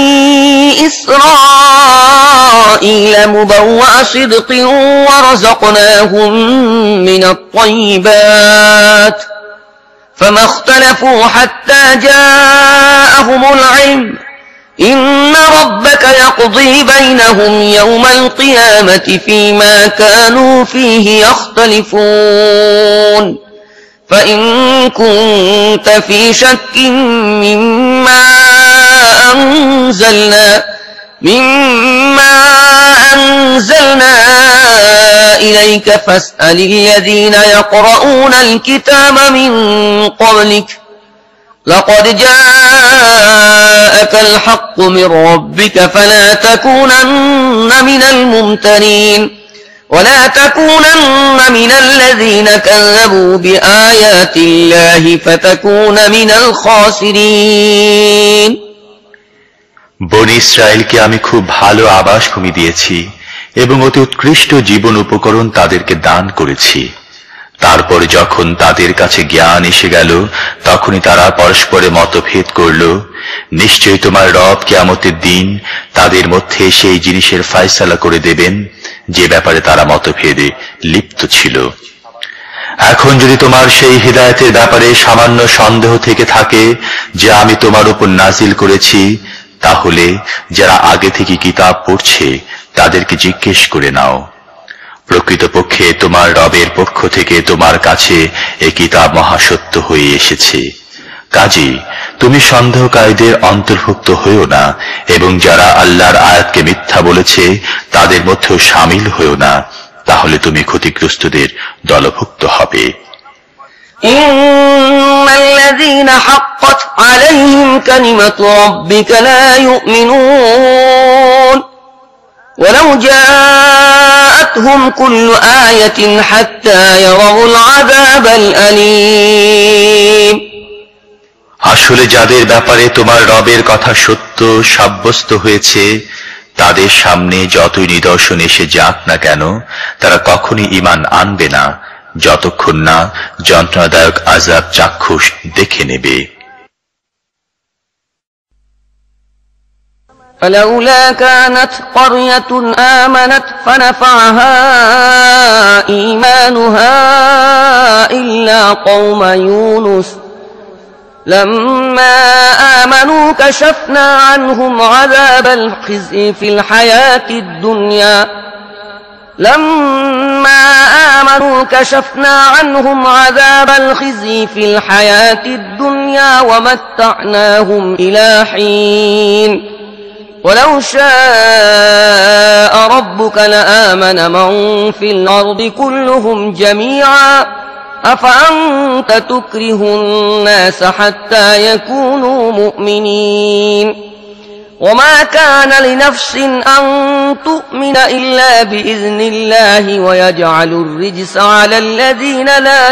إسرائيل مبوأ صدق ورزقناهم من الطيبات فما اختلفوا حتى جاءهم العلم إن ربك يقضي بينهم يوم القيامة فيما كانوا فيه يختلفون فإن كنت في شك مما أنزلنا إليك فاسأل الذين يقرؤون الكتاب من قبلك لقد جاءك الحق من ربك فلا تكونن من الممترين ولا تكونن من الذين كذبوا بآيات الله فتكون من الخاسرين বনী ইসরায়েলকে আমি খুব ভালো আবাসভূমি দিয়েছি এবং অতি উৎকৃষ্ট জীবন উপকরণ তাদেরকে দান করেছি। তারপর যখন তাদের কাছে জ্ঞান এসে গেল তখনই তারা পরস্পরে মতভেদ করল। নিশ্চয়ই তোমার রব কিয়ামতের দিন তাদের মধ্যে সেই জিনিসের ফয়সালা করে দেবেন যে ব্যাপারে তারা মতভেদে লিপ্ত ছিল। এখন যদি তোমার সেই হিদায়াতের ব্যাপারে সামান্য সন্দেহ থেকে থাকে যে আমি তোমার উপর নাজিল করেছি, তাহলে যারা আগে থেকে কিতাব পড়ছে তাদেরকে জিজ্ঞেস করে নাও। প্রকৃতপক্ষে তোমার রবের পক্ষ থেকে তোমার কাছে এই কিতাব মহাসত্য হয়ে এসেছে। কাজেই তুমি সন্দেহকারীদের অন্তর্ভুক্ত হইও না এবং যারা আল্লাহর আয়াতকে মিথ্যা বলেছে তাদের মধ্যেও শামিল হইও না, তাহলে তুমি ক্ষতিগ্রস্তদের দলভুক্ত হবে। إن الذين حقت عليهم كلمة ربك لا يؤمنون ولو جاءتهم كل آية حتى يروا العذاب الأليم আসলে যাদের ব্যাপারে তোমার রবের কথা সত্য সাব্যস্ত হয়েছে তাদের সামনে যতই নিদর্শন এসে যাক না কেন তারা কখনই ঈমান আনবে না যতক্ষণ না যন্ত্রণাদায়ক আযাব চাক্ষুষ দেখে নেবে। فلولا كانت قرية آمنت فنفعها إيمانها إلا قوم يونس لما آمنوا كشفنا عنهم عذاب الخزي في الحياة الدنيا ومتعناهم إلى حين ولو شاء ربك لآمن من في الأرض كلهم جميعا أفأنت تكره الناس حتى يكونوا مؤمنين وما كان لنفس أن تؤمن إلا بإذن الله ويجعل الرجس على الذين لا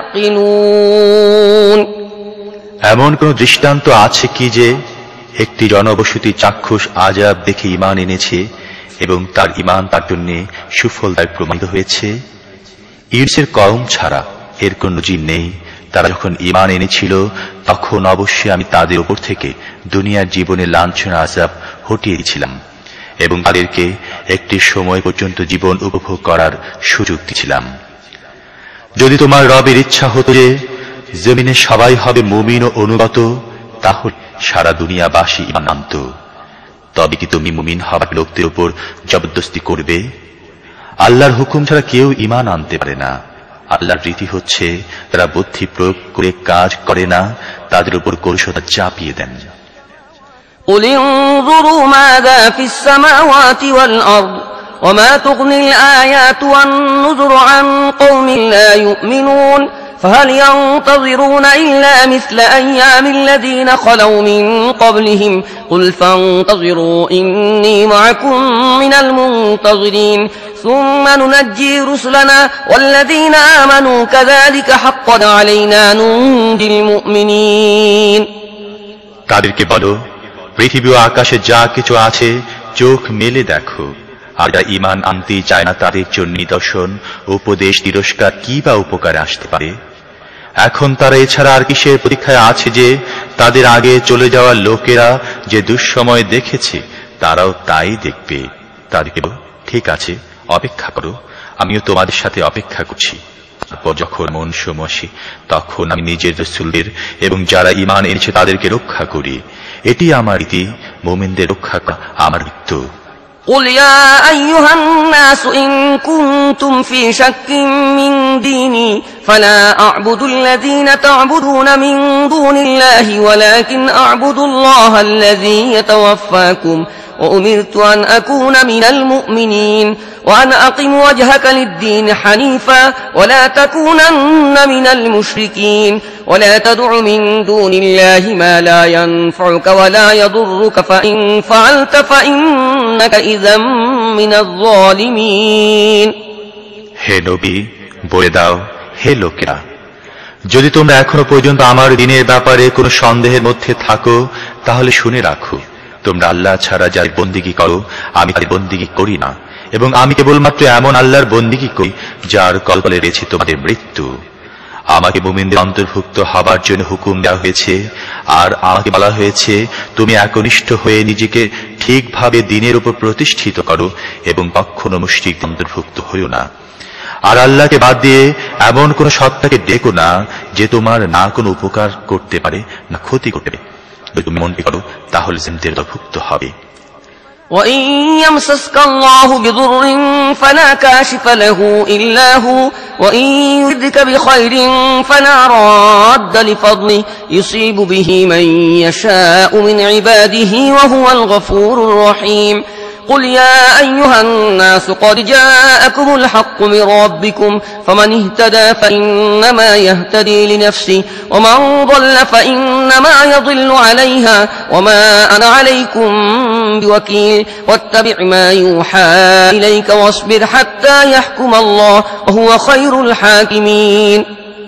يعقلون এমন কোন দৃষ্টান্ত আছে কি যে একটি জনবসতি চাক্ষুষ আযাব দেখে ঈমান এনেছে এবং তার ঈমান তার জন্য সুফলদায়ক প্রমাণিত হয়েছে? ইউনুসের কওম ছাড়া এর কোন নজির নেই। তারা যখন ঈমান এনেছিল তখন অবশ্যই আমি তাদের উপর থেকে দুনিয়ার জীবনে লাঞ্ছনা আযাব হটিয়ে দিয়েছিলাম এবং তাদেরকে একটি সময় পর্যন্ত জীবন উপভোগ করার সুযোগ দিয়েছিলাম। যদি তোমার রবের ইচ্ছা হতো যে জমিনে সবাই হবে মুমিন ও অনুগত, তাহলে সারা দুনিয়াবাসী ঈমান আনত। তবে কি তুমি মুমিন হবার লোকদের উপর জবরদস্তি করবে? আল্লাহর হুকুম ছাড়া কেউ ঈমান আনতে পারে না। আল্লাহর রীতি হচ্ছে যারা বুদ্ধি প্রয়োগ করে কাজ করে না তাদের উপর কলুষতা চাপিয়ে দেন। قل انظروا ماذا في السماوات والأرض وما تغني الآيات والنذر عن قوم لا يؤمنون فهل ينتظرون إلا مثل أيام الذين خلوا من قبلهم قل فانتظروا إني معكم من المنتظرين ثم ننجي رسلنا والذين آمنوا كذلك حقا علينا ننجي المؤمنين তাদেরকে বলো, পৃথিবী ও আকাশে যা কিছু আছে চোখ মেলে দেখো। আর যারা ঈমান আনতে চায় না তাদের জন্য নিদর্শন, উপদেশ, তিরস্কার কি বা উপকারে আসতে পারে? এখন তারা এছাড়া আর কিসের পরীক্ষায় আছে যে তাদের আগে চলে যাওয়া লোকেরা যে দুঃসময় দেখেছে তারাও তাই দেখবে। তাদেরকে বলো, ঠিক আছে, অপেক্ষা করো, আমিও তোমাদের সাথে অপেক্ষা করছি। তারপর যখন মন সময় আসে তখন আমি নিজের রাসূলদের এবং যারা ঈমান এনেছে তাদেরকে রক্ষা করি। এটি আমার রীতি, মুমিনদের রক্ষা করা আমার দায়িত্ব। قل يا أيها الناس إن كنتم في شك من ديني فلا أعبد الذين تعبدون من دون الله ولكن أعبد الله الذي يتوفاكم وأمرت أن أكون من المؤمنين وأن أقم وجهك للدين حنيفا ولا تكونن من المشركين ولا تدع من دون الله ما لا ينفعك ولا يضرك فإن فعلت فإنك إذا من الظالمين হে নবী, বলে দাও, হে লোকেরা, যদি তোমরা এখনো পর্যন্ত আমার দ্বীনের ব্যাপারে কোনো সন্দেহের মধ্যে থাকো তাহলে শুনে রাখো, তোমরা আল্লাহ ছাড়া যার বন্দিগি করো আমি তার বন্দিগি করি না, এবং আমি কেবলমাত্র এমন আল্লাহর বন্দিগি করি যার কল্পে রয়েছে তোমাদের মৃত্যু। আমাকে মুমিনদের অন্তর্ভুক্ত হবার জন্য হুকুম দেওয়া হয়েছে, আর আমাকে বলা হয়েছে তুমি একনিষ্ঠ হয়ে নিজেকে ঠিকভাবে দ্বীনের উপর প্রতিষ্ঠিত করো এবং কখনো মুশরিকদের অন্তর্ভুক্ত হইও না। আর আল্লাহকে বাদ দিয়ে এমন কোন সত্তাকে ডেকো না যে তোমার না কোনো উপকার করতে পারে না ক্ষতি করতে পারে। যদি তুমি মনটি করো তাহলে জিনদের অন্তর্ভুক্ত হবে। وإن يمسسك الله بضر فلا كاشف له إلا هو وإن يردك بخير فلا راد لفضله يصيب به من يشاء من عباده وهو الغفور الرحيم قل يا أيها الناس قد جاءكم الحق من ربكم فمن اهتدى فإنما يهتدي لنفسه ومن ضل فإنما يضل عليها وما أنا عليكم بوكيل واتبع ما يوحى إليك واصبر حتى يحكم الله وهو خير الحاكمين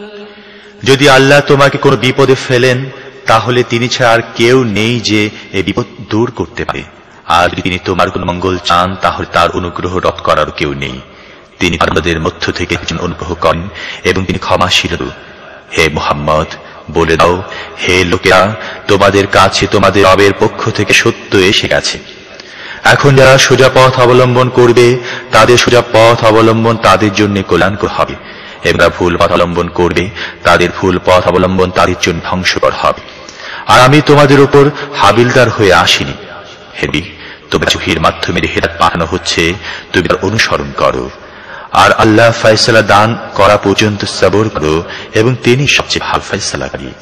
যদি আল্লাহ তোমাকে কোনো বিপদে ফেলেন তাহলে তিনি ছাড়া আর কেউ নেই যে এই বিপদ দূর করতে পারে, আর যদি তিনি তোমার কোনো মঙ্গল চান তাহলে তার অনুগ্রহ রদ করার কেউ নেই। তিনি আমাদের মধ্য থেকে একজন অনুগ্রহ করেন এবং তিনি ক্ষমাশীল। হে মুহাম্মদ, বলে দাও, হে লোকেরা, তোমাদের কাছে তোমাদের রবের পক্ষ থেকে সত্য এসে গেছে। এখন যারা সোজা পথ অবলম্বন করবে তাদের সোজা পথ অবলম্বন তাদের জন্য কল্যাণকর হবে, এবং ভুল পথ অবলম্বন করবে তাদের ভুল পথ অবলম্বন তাদের জন্য ধ্বংসকর হবে। আর আমি তোমাদের উপর হাবিলদার হয়ে আসিনি। হে নবী, তোমার ওহীর মাধ্যমে হেদায়েত পাঠানো হচ্ছে, তুমি তার অনুসরণ করো। আর আল্লাহ ফয়সালা দান করা পর্যন্ত সবর করো, এবং তিনি সবচেয়ে ভালো ফয়সালাকারী।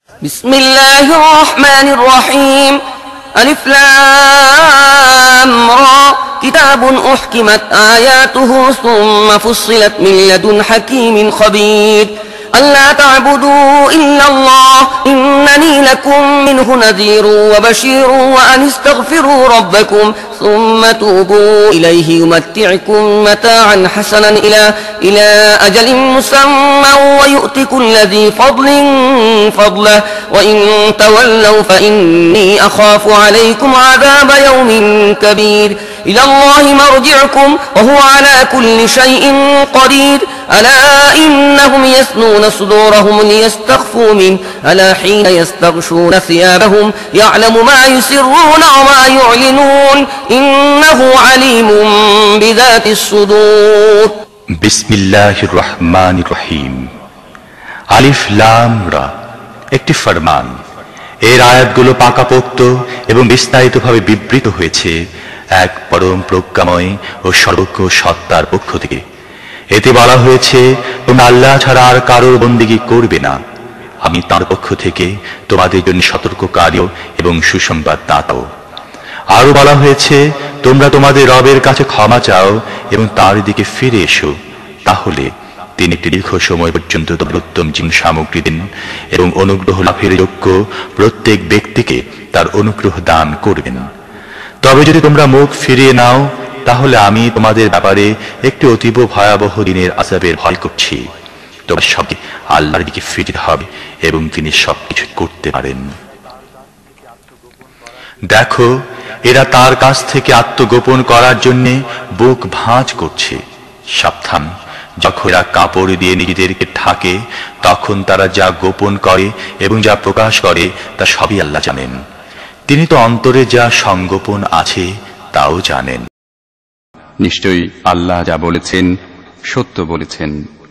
بسم الله الرحمن الرحيم ألف لام را كتاب أحكمت آياته ثم فصلت من لدن حكيم خبير ألا تعبدوا إلا الله إنني لكم منه نذير وبشير وأن استغفروا ربكم ثم توبوا إليه يمتعكم متاعا حسنا إلى أجل مسمى ويؤت كل ذي فضل فضله وإن تولوا فإني أخاف عليكم عذاب يوم كبير إلى الله مرجعكم وهو على كل شيء قدير ألا إنهم يثنون صدورهم ليستخفوا منه ألا حين يستغشون ثيابهم يعلم ما يسرون وما يعلنون إنه عليم بذات الصدور বিসমিল্লাহির রহমানির রহিম আলিফ লাম রা একটি ফরমান। এর আয়াতগুলো পাকাপোক্ত এবং বিস্তারিতভাবে বিবৃত হয়েছে এক পরম প্রজ্ঞাময় ও সর্বজ্ঞ সত্তার পক্ষ থেকে। এতে বলা হয়েছে, তোমরা আল্লাহ ছাড়া আর কারোর বন্দেগী করবে না। আমি তাঁর পক্ষ থেকে তোমাদের জন্য সতর্ককারী এবং সুসংবাদ দাতাও। আরো বলা হয়েছে, তোমরা তোমাদের রবের কাছে ক্ষমা চাও এবং তার দিকে ফিরে এসো, তাহলে তিনি একটি দীর্ঘ সময় পর্যন্ত তোমাদের উত্তম জীবন সামগ্রী দিন এবং অনুগ্রহ লাভের যোগ্য প্রত্যেক ব্যক্তিকে তার অনুগ্রহ দান করবেন। তবে যদি তোমরা মুখ ফিরিয়ে নাও, তাহলে আমি তোমাদের ব্যাপারে একটি অতীব ভয়াবহ দিনের আযাবের ভয় করছি। তোমরা সবাই আল্লাহর দিকে ফিরতে হবে এবং তিনি সবকিছু করতে পারেন। দেখো, এরা তার কাছ থেকে আত্মগোপন করার জন্য বুক ভাঁজ করছে। সাবধান, যখন এরা কাপড় দিয়ে নিজেদেরকে ঢাকে, তখন তারা যা গোপন করে এবং যা প্রকাশ করে তা সবই আল্লাহ জানেন। তিনি তো অন্তরে যা সংগোপন আছে তাও জানেন। নিশ্চয়ই আল্লাহ যা বলেছেন সত্য বলেছেন।